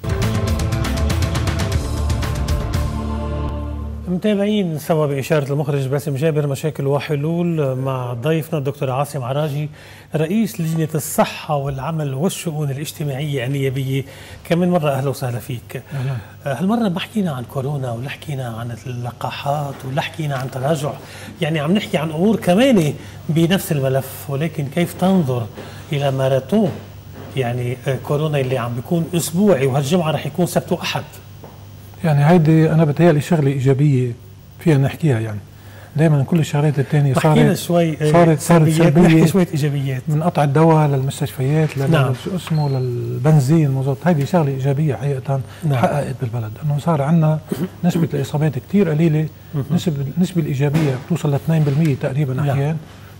متابعين سوا بإشارة المخرج باسم جابر مشاكل وحلول مع ضيفنا الدكتور عاصم عراجي رئيس لجنة الصحة والعمل والشؤون الاجتماعية النيابية. كمان مرة أهلا وسهلا فيك. هالمرة ما حكينا عن كورونا ولا حكينا عن اللقاحات ولا حكينا عن تراجع، يعني عم نحكي عن أمور كمان بنفس الملف، ولكن كيف تنظر إلى ماراثون يعني كورونا اللي عم بيكون أسبوعي، وهالجمعة رح يكون سبت وأحد. يعني هيدي انا بتهيألي شغله ايجابيه فينا نحكيها. يعني دائما كل الشغلات الثانيه صارت سلبيه، شويه ايجابيات، من قطع الدواء للمستشفيات شو اسمه للبنزين مزود. هيدي شغله ايجابيه حقيقه حققت بالبلد، انه صار عندنا نسبه الاصابات كثير قليله، النسبه الايجابيه بتوصل ل 2% تقريبا احيانا.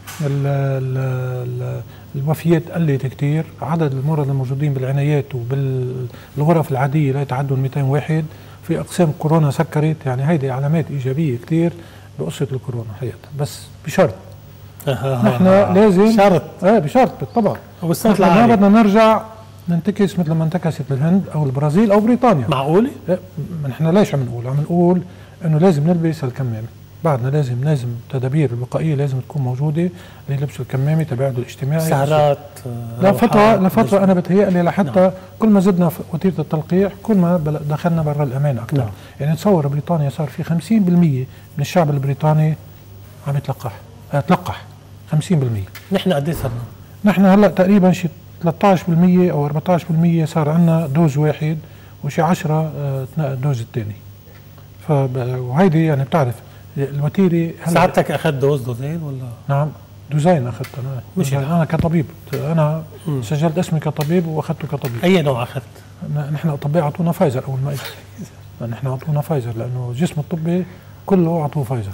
الوفيات قلت كثير، عدد المرضى الموجودين بالعنايات وبالغرف العاديه لا يتعدوا 200 واحد، في اقسام كورونا سكرت. يعني هيدي علامات ايجابيه كثير بقصه الكورونا حقيقه، بس بشرط نحن لازم بشرط بالطبع ما بدنا نرجع ننتكس مثل ما انتكست بالهند او البرازيل او بريطانيا. معقوله؟ نحن ليش عم نقول انه لازم نلبس الكمامه. بعدنا لازم التدابير الوقائيه لازم تكون موجوده، لبس الكمامه، تباعد الاجتماعي، سهرات لفتره انا بتهيألي لحتى كل ما زدنا وتيره التلقيح كل ما دخلنا برا الامان اكثر. يعني تصور بريطانيا صار في 50% من الشعب البريطاني عم تلقح 50%. نحن قد ايه صرنا؟ نحن هلا تقريبا شي 13% او 14% صار عندنا دوز واحد، وشي 10 دوز الثاني. وهيدي يعني بتعرف الوتيره. سعادتك اخذت دوزين ولا؟ نعم دوزين اخذت انا. مش انا كطبيب، انا سجلت اسمي كطبيب واخذته كطبيب. اي نوع اخذت؟ نحن الاطباء اعطونا فايزر اول ما اجى. نحن اعطونا فايزر لانه الجسم الطبي كله اعطوه فايزر.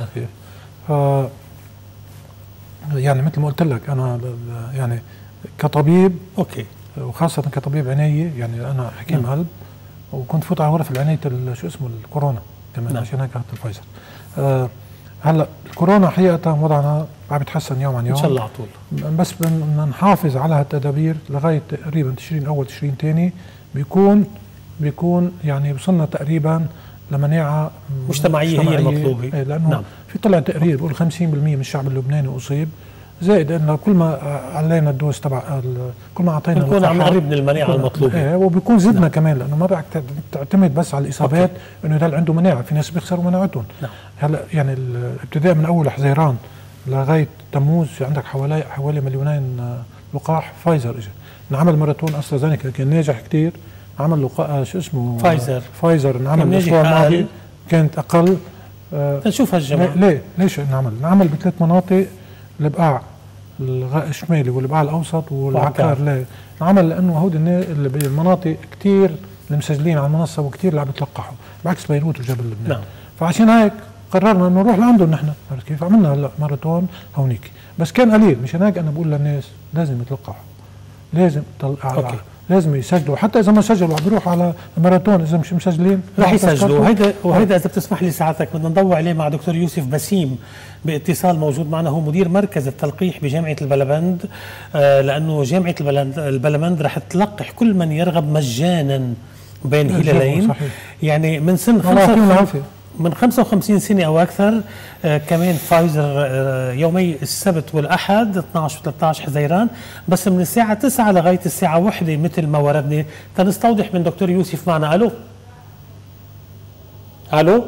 يعني مثل ما قلت لك انا يعني كطبيب اوكي، وخاصه كطبيب عنايه، يعني انا حكيم قلب وكنت فوت على غرف العنايه شو اسمه الكورونا كمان عشان هيك اخذت الفايزر. هلا الكورونا حقيقه وضعنا عم يتحسن يوم عن يوم ان شاء الله على طول، بس بدنا نحافظ على هالتدابير لغايه تقريبا تشرين اول تشرين ثاني بيكون يعني وصلنا تقريبا لمناعه مجتمعيه هي المطلوبه. لانه في طلع تقرير بيقول 50% من الشعب اللبناني اصيب، زائد انه كل ما علينا الدوز تبع كل ما اعطينا بنكون عم نقرب من المناعه المطلوبه. وبيكون زدنا كمان، لانه ما بدك تعتمد بس على الاصابات انه يضل عنده مناعه، في ناس بيخسروا مناعتهم. هلا يعني الابتداء من اول حزيران لغايه تموز في عندك حوالي 2,000,000 لقاح فايزر اجى. انعمل ماراثون استرازينيكا كان ناجح كثير، عمل لقاح شو اسمه فايزر انعمل الاسبوع الماضي كانت اقل. نشوف هالجماعه ليش انعمل بثلاث مناطق، البقاع الشمالي والبقاع الاوسط والعكار. ليه انعمل؟ لانه هودي اللي بالمناطق كثير المسجلين على المنصه وكثير اللي عم بتلقحوا، بعكس بيروت وجبل لبنان. نعم. فعشان هيك قررنا انه نروح لعندهم نحن، عرفت كيف؟ عملنا هلا ماراثون هونيك، بس كان قليل. مشان هيك انا بقول للناس لازم يتلقحوا، لازم لازم يسجلوا، حتى اذا ما سجلوا عم بيروحوا على الماراثون اذا مش مسجلين رح يسجلوا. وهيدا اذا بتسمح لي سعادتك بدنا نضوي عليه مع دكتور يوسف بسيم باتصال موجود معنا، هو مدير مركز التلقيح بجامعه البلبند، لانه جامعه البلبند رح تلقح كل من يرغب مجانا بين هلالين، يعني من سن 55 سنة أو أكثر. كمان فايزر يومي السبت والأحد 12 و13 حزيران، بس من الساعة 9 لغاية الساعة 1 مثل ما وردني. تنستوضح من دكتور يوسف معنا. ألو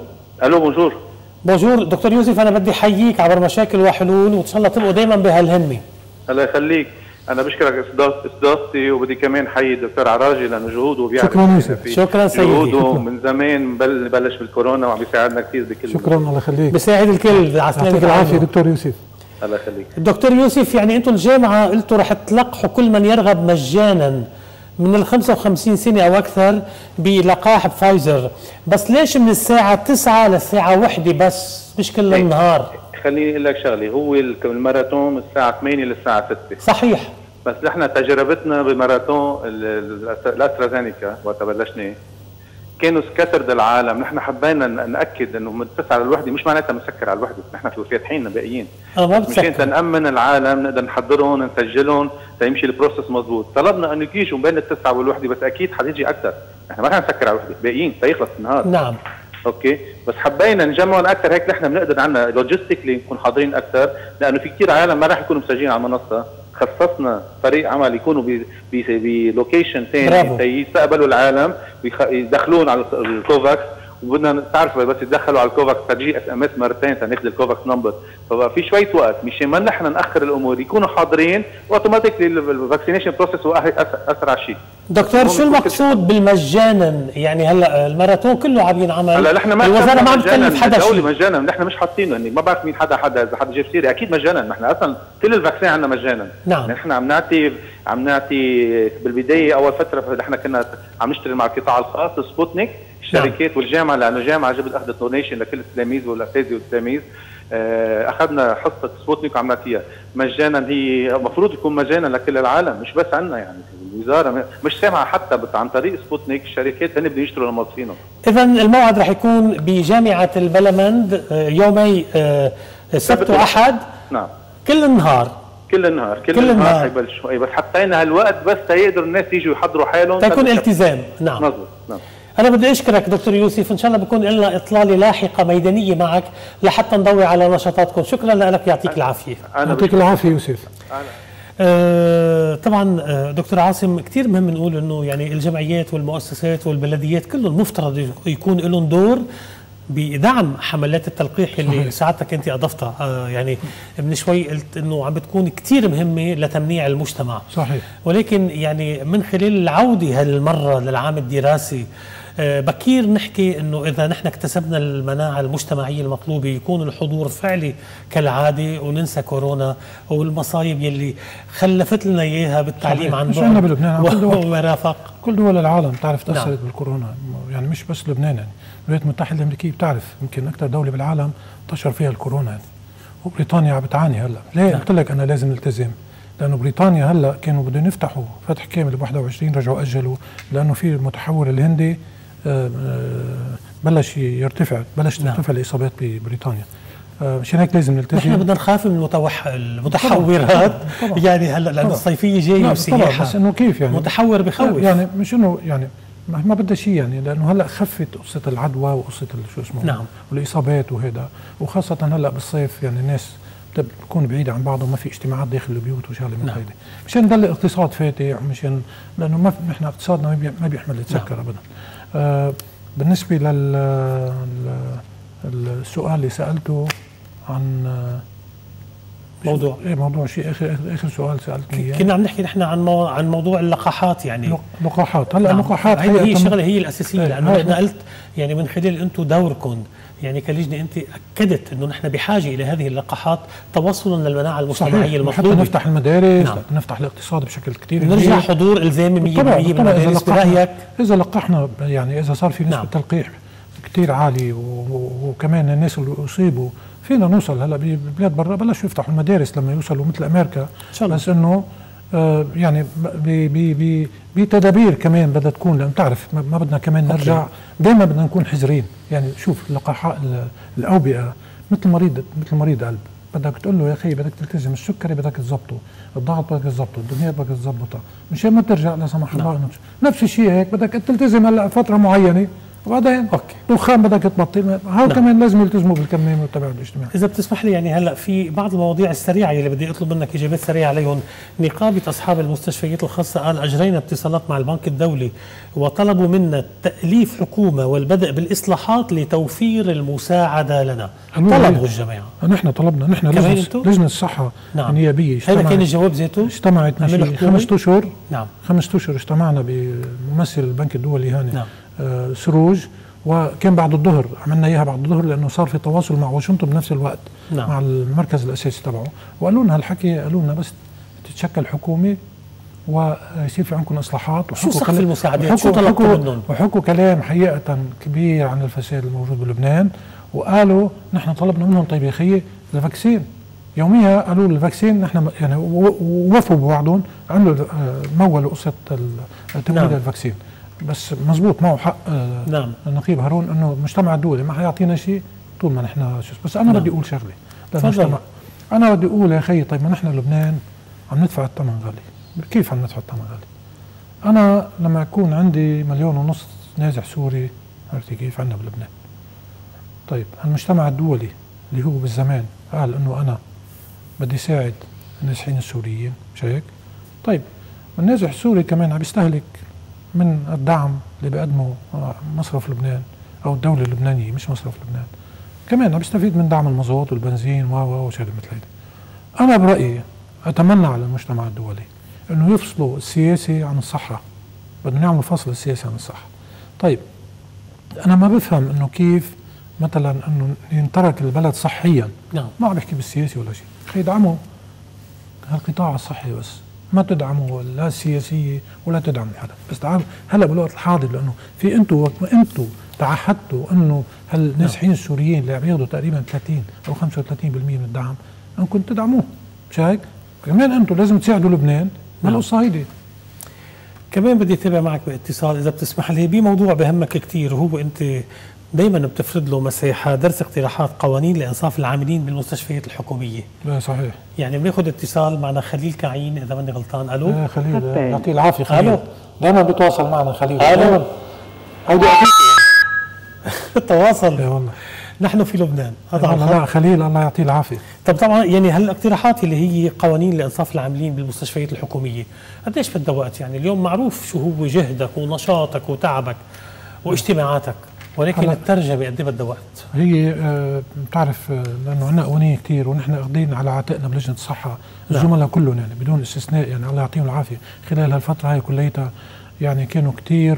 بونجور دكتور يوسف، أنا بدي حييك عبر مشاكل وحلول، وإن شاء الله تبقوا دايما بهالهمة. الله يخليك، أنا بشكرك استضافتي، وبدي كمان حيي الدكتور عراجي لأنه جهوده بيعرف. شكرا سيدي. جهوده من زمان بلش بالكورونا وعم بيساعدنا كثير بكل. شكرا، الله يخليك. بيساعد الكل. يعطيك العافية دكتور يوسف. الله يخليك. دكتور يوسف، يعني أنتم الجامعة قلتوا رح تلقحوا كل من يرغب مجانا من ال 55 سنة أو أكثر بلقاح فايزر، بس ليش من الساعة 9 للساعة 1 بس، مش كل النهار؟ خليني أقول لك شغلة، هو الماراثون من الساعة 8 للساعة 6. صحيح. بس نحن تجربتنا بماراثون الاسترازينيكا وقت بلشنا كانوا سكترد العالم. نحن حبينا ناكد انه من 9 للوحده مش معناتها مسكر على الوحده، نحن في فاتحين باقيين مشان تنأمن العالم، نقدر نحضرهم نسجلهم تيمشي البروسس مضبوط. طلبنا انه يجوا بين ال9 والوحده، بس اكيد حتيجي اكثر، نحن ما رح نسكر على الوحده، باقيين تيخلص النهار. نعم اوكي، بس حبينا نجمعهم اكثر، هيك نحن بنقدر عندنا لوجيستيكلي نكون حاضرين اكثر، لانه في كثير عالم ما رح يكونوا مسجلين على المنصه. خصصنا فريق عمل يكونوا بلوكيشن ثاني يستقبلوا العالم ويدخلون على الكوفاكس، وبدنا تعرف بس يتدخلوا على الكوفاكس تجي SMS مرتين تناخذ الكوفاكس نمبر، فبقى في شويه وقت مشان ما نحن ناخر الامور، يكونوا حاضرين واوتوماتيكلي الفاكسينيشن بروسيس هو اسرع شيء. دكتور شو المقصود بالمجانا؟ يعني هلا الماراثون كله عم ينعمل، هلا نحن ما الوزاره ما عم تكلف حدا شيء. مجانا، نحن مش حاطينه، يعني ما بعرف مين حدا اذا حدا جاب سيره، اكيد مجانا، نحن اصلا كل الفاكسين عندنا مجانا. نعم. نحن عم نعطي بالبدايه اول فتره نحن كنا عم نشتري مع القطاع الخاص سبوتنيك، الشركات والجامعه، لانه الجامعه جبت اخذت دونيشن لكل التلاميذ والاساتذه والتلاميذ. اخذنا حصه سبوتنيك وعملنا فيها مجانا، هي المفروض يكون مجانا لكل العالم مش بس عندنا، يعني الوزاره مش سامعه حتى عن طريق سبوتنيك، الشركات هن بدهم يشتروا لموظفينهم. اذا الموعد رح يكون بجامعه البلمند يومي سبت واحد. نعم، كل النهار حيبلشوا، بس حطينا هالوقت بس تيقدروا الناس يجوا يحضروا حالهم تكون التزام. نعم مظبوط. نعم. أنا بدي أشكرك دكتور يوسف، إن شاء الله بكون لنا إطلالة لاحقة ميدانية معك لحتى نضوي على نشاطاتكم. شكرا لك، يعطيك العافية. يعطيك العافية يوسف. طبعا دكتور عاصم، كثير مهم نقول إنه يعني الجمعيات والمؤسسات والبلديات كلهم مفترض يكون لهم دور بدعم حملات التلقيح اللي سعادتك انت اضفتها. يعني من شوي قلت انه عم بتكون كثير مهمه لتمنيع المجتمع. صحيح. ولكن يعني من خلال العوده هالمره للعام الدراسي بكير نحكي انه اذا نحن اكتسبنا المناعه المجتمعيه المطلوبه يكون الحضور فعلي كالعاده، وننسى كورونا والمصايب يلي خلفت لنا اياها بالتعليم عن بعد بلبنان ومرافق. كل دول العالم بتعرف تاثرت بالكورونا، يعني مش بس لبنان. يعني الولايات المتحده الامريكيه بتعرف يمكن اكثر دوله بالعالم انتشر فيها الكورونا، يعني وبريطانيا عم بتعاني هلا. ليه قلت لك انا لازم نلتزم؟ لانه بريطانيا هلا كانوا بدهم يفتحوا فتح كامل ب 21 رجعوا اجلوا، لانه في المتحور الهندي بلش ترتفع الاصابات ببريطانيا. مشان هيك لازم نلتزم. نحن بدنا نخاف من المتحورات. طبعاً. يعني هلا لانه الصيفيه جايه وسياحه، بس انه كيف يعني متحور بخوف، يعني مش انه يعني ما بدها شيء، يعني لانه هلا خفت قصه العدوى وقصه شو اسمه. نعم. والاصابات وهذا، وخاصه هلا بالصيف يعني الناس بتكون بعيده عن بعض وما في اجتماعات داخل البيوت وشغله من هيدي، مشان نضل الاقتصاد فاتح، ومشان لانه ما نحن اقتصادنا ما بيحمل يتسكر ابدا. بالنسبه للسؤال اللي سالته عن موضوع شيء اخر سؤال سالتني اياه، كنا عم نحكي نحن عن موضوع اللقاحات. يعني لقاحات، هلا اللقاحات هي الشغله هي الاساسيه، لانه نحن قلت يعني من خلال انتم دوركم يعني كلجنه انت اكدت انه نحن بحاجه الى هذه اللقاحات توصلا للمناعه المجتمعيه المطلوبه، حتى نفتح المدارس، نفتح الاقتصاد بشكل كثير نرجع حضور الزامي 100% من المدارس. برايك اذا لقحنا يعني اذا صار في نسبه تلقيح كثير عالي وكمان الناس اللي اصيبوا فينا نوصل هلا ببلاد برا بلشوا يفتحوا المدارس لما يوصلوا مثل امريكا، بس انه يعني بتدابير كمان بدها تكون، لان تعرف ما بدنا كمان نرجع، دائما بدنا نكون حذرين. يعني شوف اللقاحات الاوبئه مثل مريض قلب، بدك تقول له يا اخي بدك تلتزم، السكري بدك تظبطه، الضغط بدك تظبطه، الدنيا بدك تظبطها، مشان ما ترجع لا سمح الله. نفس الشيء هيك بدك تلتزم هلا فتره معينه وبعدين دخان بدك تبطل. هاو كمان لازم يلتزموا بالكمامه والتباعد الاجتماعي. اذا بتسمح لي يعني هلا في بعض المواضيع السريعه اللي بدي اطلب منك اجابات سريعه عليهم. نقابه اصحاب المستشفيات الخاصه قال اجرينا اتصالات مع البنك الدولي وطلبوا منا تاليف حكومه والبدء بالاصلاحات لتوفير المساعده لنا. طلبوا الجماعه، نحن طلبنا، نحن لجنه الصحه النيابيه هذا كان الجواب ذاته. اجتمعت 5 اشهر. 5 اشهر اجتمعنا بممثل البنك الدولي هاني سروج، وكان بعد الظهر عملنا اياها بعد الظهر لانه صار في تواصل مع واشنطن بنفس الوقت مع المركز الاساسي تبعه، وقالوا لنا هالحكي، قالوا لنا بس تتشكل حكومه ويصير في عندكم اصلاحات. شو سقف المساعدات؟ شو طلبتوا منهم؟ وحكوا كلام حقيقه كبير عن الفساد الموجود بلبنان، وقالوا نحن طلبنا منهم طيب يا اخي الفاكسين. يوميها قالوا الفاكسين نحن يعني ووفوا بوعدهم، عملوا مولوا قصه تمويل الفاكسين، بس مزبوط معه حق النقيب هارون انه المجتمع الدولي ما حيعطينا شيء طول ما نحن بس انا بدي اقول شغله للمجتمع. انا بدي اقول يا اخي طيب ما نحن لبنان عم ندفع الثمن غالي. كيف عم ندفع الثمن غالي؟ انا لما يكون عندي 1.5 مليون نازح سوري، عرفتي كيف عندنا بلبنان؟ طيب المجتمع الدولي اللي هو بالزمان قال انه انا بدي ساعد النازحين السوريين، مش هيك؟ طيب النازح السوري كمان عم يستهلك من الدعم اللي بيقدمه مصرف لبنان او الدوله اللبنانيه، مش مصرف لبنان، كمان عم يستفيد من دعم المازوت والبنزين وشغله مثل هيدي. انا برايي اتمنى على المجتمع الدولي انه يفصلوا السياسي عن الصحه، بدهم يعملوا فصل السياسي عن الصحه. طيب انا ما بفهم انه كيف مثلا انه ينترك البلد صحيا، ما عم بحكي بالسياسي ولا شيء، اخي ادعموا هالقطاع الصحي بس، ما تدعموا لا السياسيه ولا تدعموا حدا، بس تعالوا هلا بالوقت الحاضر، لانه في انتم تعهدتوا انه هالنازحين السوريين اللي عم ياخذوا تقريبا 30 او 35% من الدعم انكم تدعموه، مش هيك؟ كمان انتم لازم تساعدوا لبنان بالقصه هيدي. كمان بدي اتابع معك باتصال اذا بتسمح لي بموضوع بهمك كثير، وهو انت دائما بتفرض له مساحه درس اقتراحات قوانين لانصاف العاملين بالمستشفيات الحكوميه. لا صحيح. يعني بناخذ اتصال معنا خليل كعين اذا ماني غلطان. الو خليل، يعطيه العافيه خليل. الو دائما بيتواصل معنا خليل. الو هودي التواصل. اي والله نحن في لبنان هذا لا خليل الله يعطيه العافيه. طبعا يعني هالاقتراحات اللي هي قوانين لانصاف العاملين بالمستشفيات الحكوميه قديش بدها وقت؟ يعني اليوم معروف شو هو جهدك ونشاطك وتعبك واجتماعاتك، ولكن الترجمه قد ايه بدها وقت؟ هي بتعرف لانه عندنا قوانين كثير ونحن اخذين على عاتقنا بلجنه الصحه الزملاء كلهم يعني بدون استثناء، يعني الله يعطيهم العافيه خلال هالفتره هاي كليتها، يعني كانوا كثير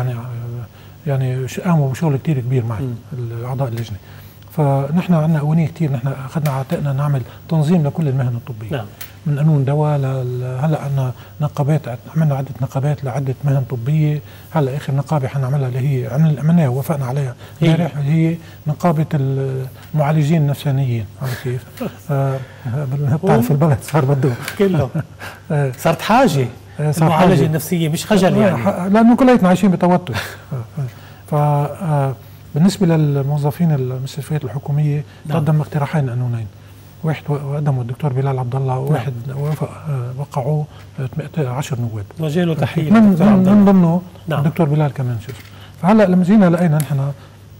يعني قاموا بشغل كثير كبير معي اعضاء اللجنه. فنحن عندنا قوانين كثير، نحن اخذنا على عاتقنا نعمل تنظيم لكل المهن الطبيه. من قانون دواء هلا عندنا نقابات، عملنا عده نقابات لعده مهن طبيه. هلا اخر نقابه حنعملها اللي هي عملناها ووافقنا عليها امبارح، اللي هي نقابه المعالجين النفسانيين. عرفت كيف؟ بتعرف البلد صار بده كله صارت حاجه المعالجه النفسيه مش خجل يعني، لانه كلياتنا عايشين بتوتر. ف بالنسبه للموظفين المستشفيات الحكوميه قدم اقتراحين قانونين، واحد قدمه الدكتور بلال عبد الله، وواحد وقعوه 10 نواب. وجه له تحيه من ضمنه الدكتور بلال كمان. شوف فهلا لما جينا لقينا نحن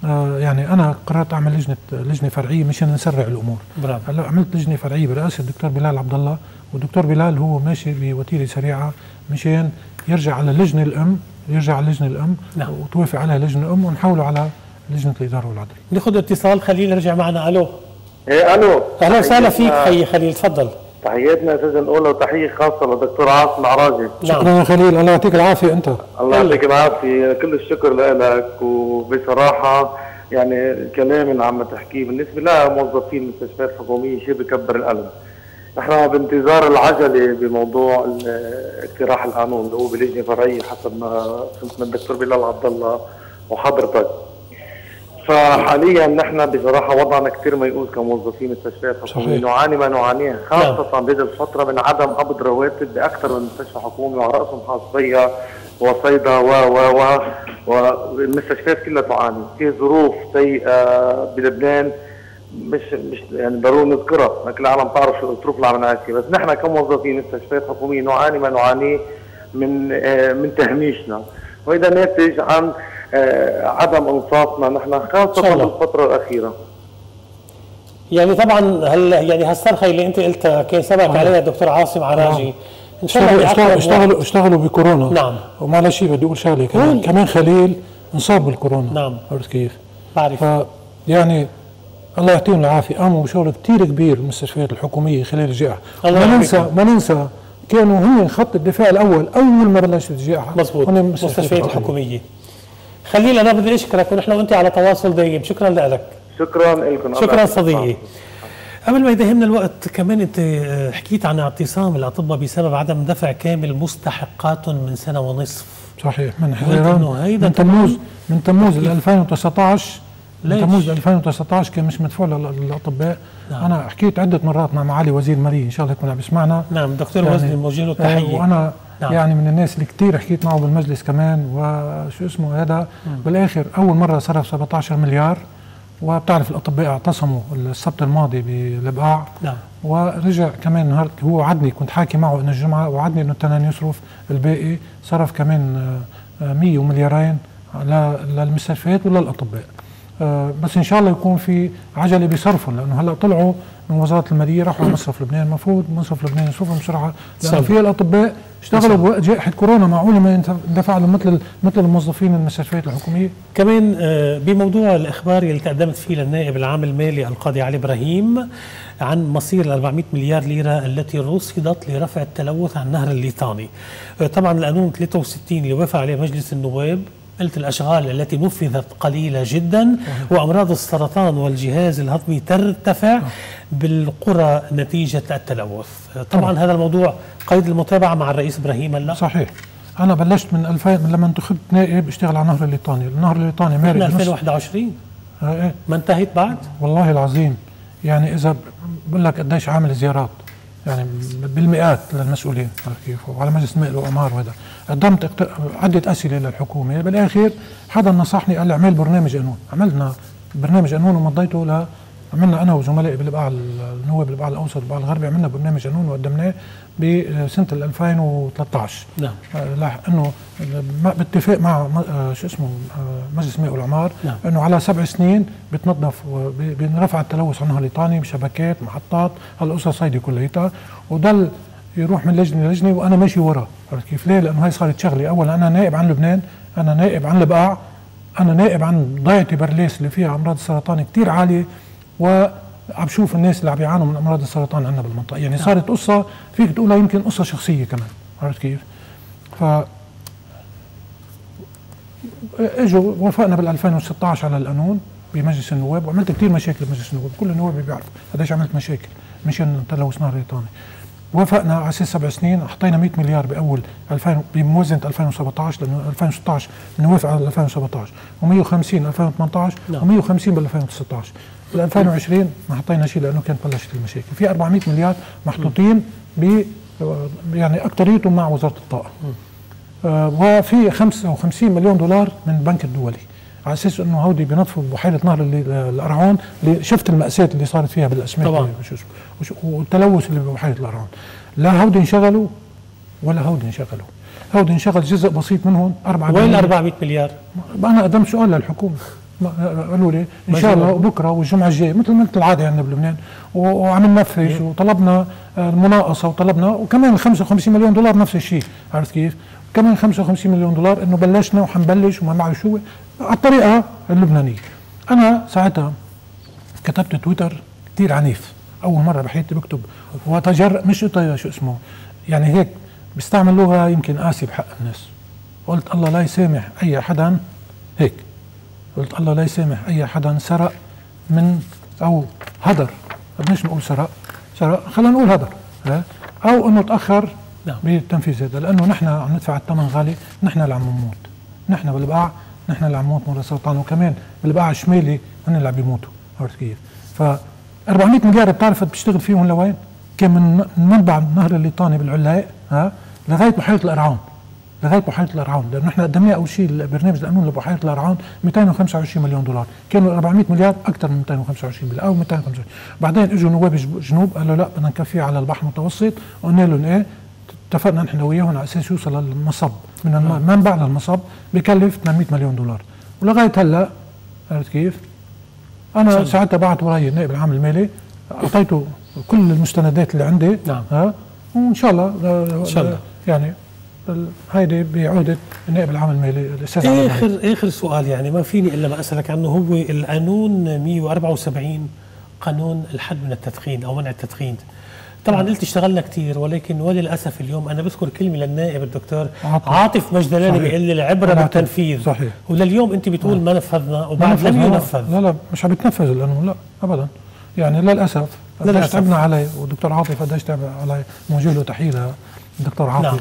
يعني انا قررت اعمل لجنه فرعيه مشان نسرع الامور. برافو. هلا عملت لجنه فرعيه برئاسه الدكتور بلال عبد الله، والدكتور بلال هو ماشي بوتيره سريعه مشان يرجع على اللجنه الام، نعم. وتوافق عليها لجنه الام ونحوله على لجنه الاداره والعدل. ناخذ اتصال. خليل يرجع معنا. الو. ايه الو. اهلا وسهلا فيك خي خليل، تفضل. تحياتنا استاذ الاولى وتحيه خاصه للدكتور عاصم عراجي. شكرا يا خليل، الله يعطيك العافيه. انت الله يعطيك العافيه، كل الشكر لك. وبصراحه يعني الكلام اللي عم تحكيه بالنسبه لموظفين المستشفيات الحكوميه شيء بكبر القلب. نحن بانتظار العجله بموضوع اقتراح القانون اللي هو بلجنه فرعيه حسب ما فهمت من الدكتور بلال عبد الله وحضرتك. فحاليا نحن بصراحه وضعنا كثير ميؤوس كموظفين مستشفيات حكوميه، نعاني ما نعانيه خاصه بهذه الفتره من عدم قبض رواتب باكثر من مستشفى حكومي، وعلى راسهم حاصبيه وصيدا والمستشفيات كلها تعاني. في ظروف سيئه بلبنان مش يعني ضروري نذكرها، لكن العالم تعرف شو الظروف اللي عم نعيش فيها، بس نحن كموظفين مستشفيات حكوميه نعاني ما نعانيه من تهميشنا، وهذا ناتج عن عدم انصافنا نحن خاصه بالفتره الاخيره. يعني طبعا يعني هالصرخه اللي انت قلتها كان سبق عليها الدكتور عاصم عراجي. ان شاء الله اشتغلوا بكورونا. نعم. ومعلش بدي اقول شغله كمان خليل انصاب بالكورونا. نعم. عرفت كيف؟ بعرف. يعني الله يعطيهم العافيه، قاموا بشغل كثير كبير بالمستشفيات الحكوميه خلال الجائحه. ما ننسى كانوا هم خط الدفاع الاول اول ما بلشت الجائحه. مظبوط. المستشفيات الحكوميه. خليل انا بدي اشكرك، ونحن وانت على تواصل دايم. شكرا لك. شكرا لكم. شكرا صديقي. قبل ما يدهمنا الوقت كمان انت حكيت عن اعتصام الاطباء بسبب عدم دفع كامل مستحقاتهم من سنه ونصف. صحيح. من تموز 2019 من تموز 2019 كان مش مدفوع للاطباء. نعم. انا حكيت عده مرات مع معالي وزير الماليه، ان شاء الله يكون عم بيسمعنا. نعم. دكتور يعني وزني موجه له التحيه. وانا نعم. يعني من الناس اللي كثير حكيت معه بالمجلس كمان، وشو اسمه هذا بالاخر اول مره صرف 17 مليار، وبتعرف الاطباء اعتصموا السبت الماضي بالبقاع. نعم. ورجع كمان نهار هو وعدني، كنت حاكي معه انه الجمعه وعدني انه التنين يصرف الباقي، صرف كمان 100 ومليارين للمستشفيات وللاطباء. بس ان شاء الله يكون في عجله بصرفهم، لانه هلا طلعوا من وزاره الماليه راحوا على مصرف لبنان، المفروض مصرف لبنان يصرفهم بسرعه، لانه في الاطباء اشتغلوا بوقت جائحه كورونا، معقوله ما يندفع لهم مثل الموظفين المستشفيات الحكوميه. كمان بموضوع الاخبار اللي تقدمت فيه للنائب العام المالي القاضي علي ابراهيم عن مصير ال 400 مليار ليره التي رصدت لرفع التلوث عن نهر الليطاني. طبعا القانون 63 اللي وافق عليه مجلس النواب، قلت الأشغال التي نفذت قليلة جدا، وأمراض السرطان والجهاز الهضمي ترتفع بالقرى نتيجة التلوث. طبعا هذا الموضوع قيد المتابعة مع الرئيس إبراهيم هلا. صحيح. أنا بلشت من 2000 من لما انتخبت نائب اشتغل على نهر الليطاني. النهر الليطاني مارس 2021 ما انتهت بعد؟ والله العظيم يعني إذا بقول لك قديش عامل زيارات يعني بالمئات للمسؤولين كيف وعلى مجلس المال وأمار، وهذا قدمت عدة أسئلة للحكومة. بالآخر حدا نصحني قال لي اعمل برنامج قانون. عملنا برنامج قانون ومضيته عملنا أنا وزملائي بالبقاع النواب بالبقاع الأوسط والبقاع الغربي، عملنا برنامج قانون وقدمناه بسنة 2013. نعم. إنه باتفاق مع شو اسمه مجلس الماء والأعمار. نعم. إنه على 7 سنين بتنظف وبنرفع التلوث عن نهر الليطاني بشبكات محطات هالقصص هيدي كليتها، وضل يروح من لجنه للجنه وانا ماشي ورا. عرفت كيف؟ ليه؟ لانه هي صارت شغلي. اولا انا نائب عن لبنان، انا نائب عن البقاع، انا نائب عن ضيعه برليس اللي فيها امراض السرطان كثير عاليه، وعم بشوف الناس اللي عم يعانوا من امراض السرطان عندنا بالمنطقه. يعني صارت قصه فيك تقولها يمكن قصه شخصيه كمان. عرفت كيف؟ اجوا وافقنا بال 2016 على القانون بمجلس النواب، وعملت كثير مشاكل بمجلس النواب، كل النواب بيعرفوا قديش عملت مشاكل مشان تلوث نهر الليطاني. وافقنا على اساس 7 سنين، حطينا 100 مليار باول 2000 بموازنه 2017 لانه 2016 بنوافق على 2017 و150 2018 و150 بال 2019. بال 2020 ما حطينا شيء لانه كانت بلشت المشاكل. في 400 مليار محطوطين يعني اكثريتهم مع وزاره الطاقه. وفي 55 مليون دولار من البنك الدولي على اساس انه هودي بينظفوا بحيره نهر القرعون. اللي شفت الماساه اللي صارت فيها بالاسماك طبعا والتلوث اللي ببحيره القرعون. لا هودي انشغلوا ولا هودي انشغلوا. هودي انشغل جزء بسيط منهم 4 وين 400 مليار؟ انا قدمت سؤال للحكومه قالوا لي ان شاء الله بكره والجمعه الجايه مثل العاده عندنا بلبنان، وعم ننفذ وطلبنا المناقصه وطلبنا وكمان 55 مليون دولار نفس الشيء، عرفت كيف؟ كمان 55 مليون دولار انه بلشنا وحنبلش وما معي شو على الطريقه اللبنانيه. انا ساعتها كتبت تويتر كثير عنيف، اول مره بحياتي بكتب واتجرأ، مش شو اسمه يعني هيك بستعمل لغه يمكن قاسي بحق الناس. قلت الله لا يسامح اي حدا هيك، قلت الله لا يسامح اي حدا سرق من او هدر، بدناش نقول سرق خلينا نقول هدر او انه تاخر بالتنفيذ هذا، لانه نحن عم ندفع الثمن غالي، نحن اللي عم نموت، نحن بالبقاع نحن اللي عم نموت من السرطان، وكمان بالبقاع الشمالي هن اللي عم بيموتوا، عرفت كيف؟ ف 400 مليار بتعرف بتشتغل فيهم لوين؟ كان من منبع النهر الليطاني بالعلاق لغايه بحيره القرعون، لانه نحن قدمنا اول شيء البرنامج القانون لبحيره القرعون 225 مليون دولار، كانوا 400 مليار اكثر من 225 او 225. بعدين اجوا نواب الجنوب قالوا لا بدنا نكفيه على البحر المتوسط، وقلنا لهم ايه؟ اتفقنا نحن وياهم على اساس يوصل للمصب من المنبع للمصب بكلف 800 مليون دولار، ولغايه هلا عرفت كيف؟ انا ساعتها بعت وراي النائب العام المالي، اعطيته كل المستندات اللي عندي وان شاء الله يعني هيدي بعودة النائب العام المالي الاستاذ اخر سؤال، يعني ما فيني الا ما اسالك عنه، هو القانون 174 قانون الحد من التدخين او منع التدخين. طبعا قلت اشتغلنا كثير، ولكن وللاسف اليوم انا بذكر كلمه للنائب الدكتور عاطف مجدلاني بيقول لي العبره بالتنفيذ. صحيح. ولليوم انت بتقول ما نفذنا وبعد لم ينفذ. لا مش عم يتنفذ القانون، لا ابدا، يعني للاسف قديش تعبنا عليه، والدكتور عاطف قديش تعب علي، موجه له تحيه الدكتور عاطف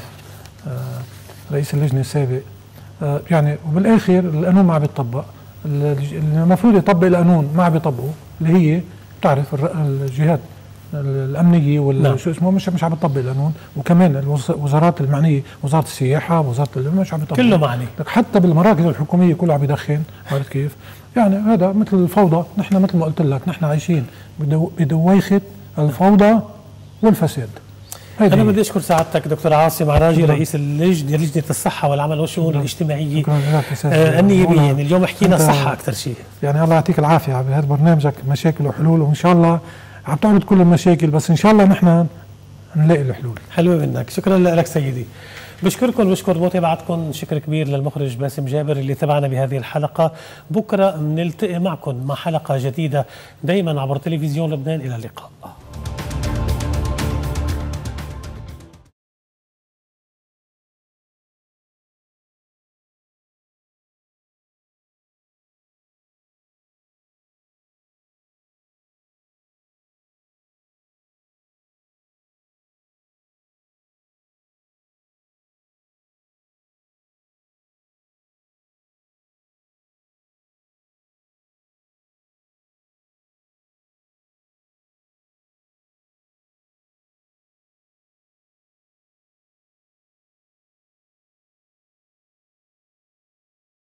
رئيس اللجنه السابق. يعني وبالاخر القانون ما عم يتطبق، المفروض يطبق القانون ما عم بيطبقه، اللي هي بتعرف الجهات الامنيه شو اسمه مش عم يطبق القانون، وكمان الوزارات المعنيه، وزاره السياحه، وزاره مش عم يطبق، كله معني، حتى بالمراكز الحكوميه كله عم يدخن، عرفت كيف؟ يعني هذا مثل الفوضى، نحن مثل ما قلت لك نحن عايشين بدويخه الفوضى والفساد. أنا بدي أشكر سعادتك دكتور عاصم عراجي رئيس لجنة الصحة والعمل والشؤون الاجتماعية النيابية. يعني اليوم حكينا صحة أكثر شيء، يعني الله يعطيك العافية بهذا برنامجك مشاكل وحلول، وإن شاء الله عم تعرض كل المشاكل، بس إن شاء الله نحن نلاقي الحلول. حلوة منك، شكرا لك سيدي. بشكركم وبشكر متابعتكم، شكر كبير للمخرج باسم جابر اللي تابعنا بهذه الحلقة. بكرة بنلتقي معكم مع حلقة جديدة دايما عبر تلفزيون لبنان. إلى اللقاء.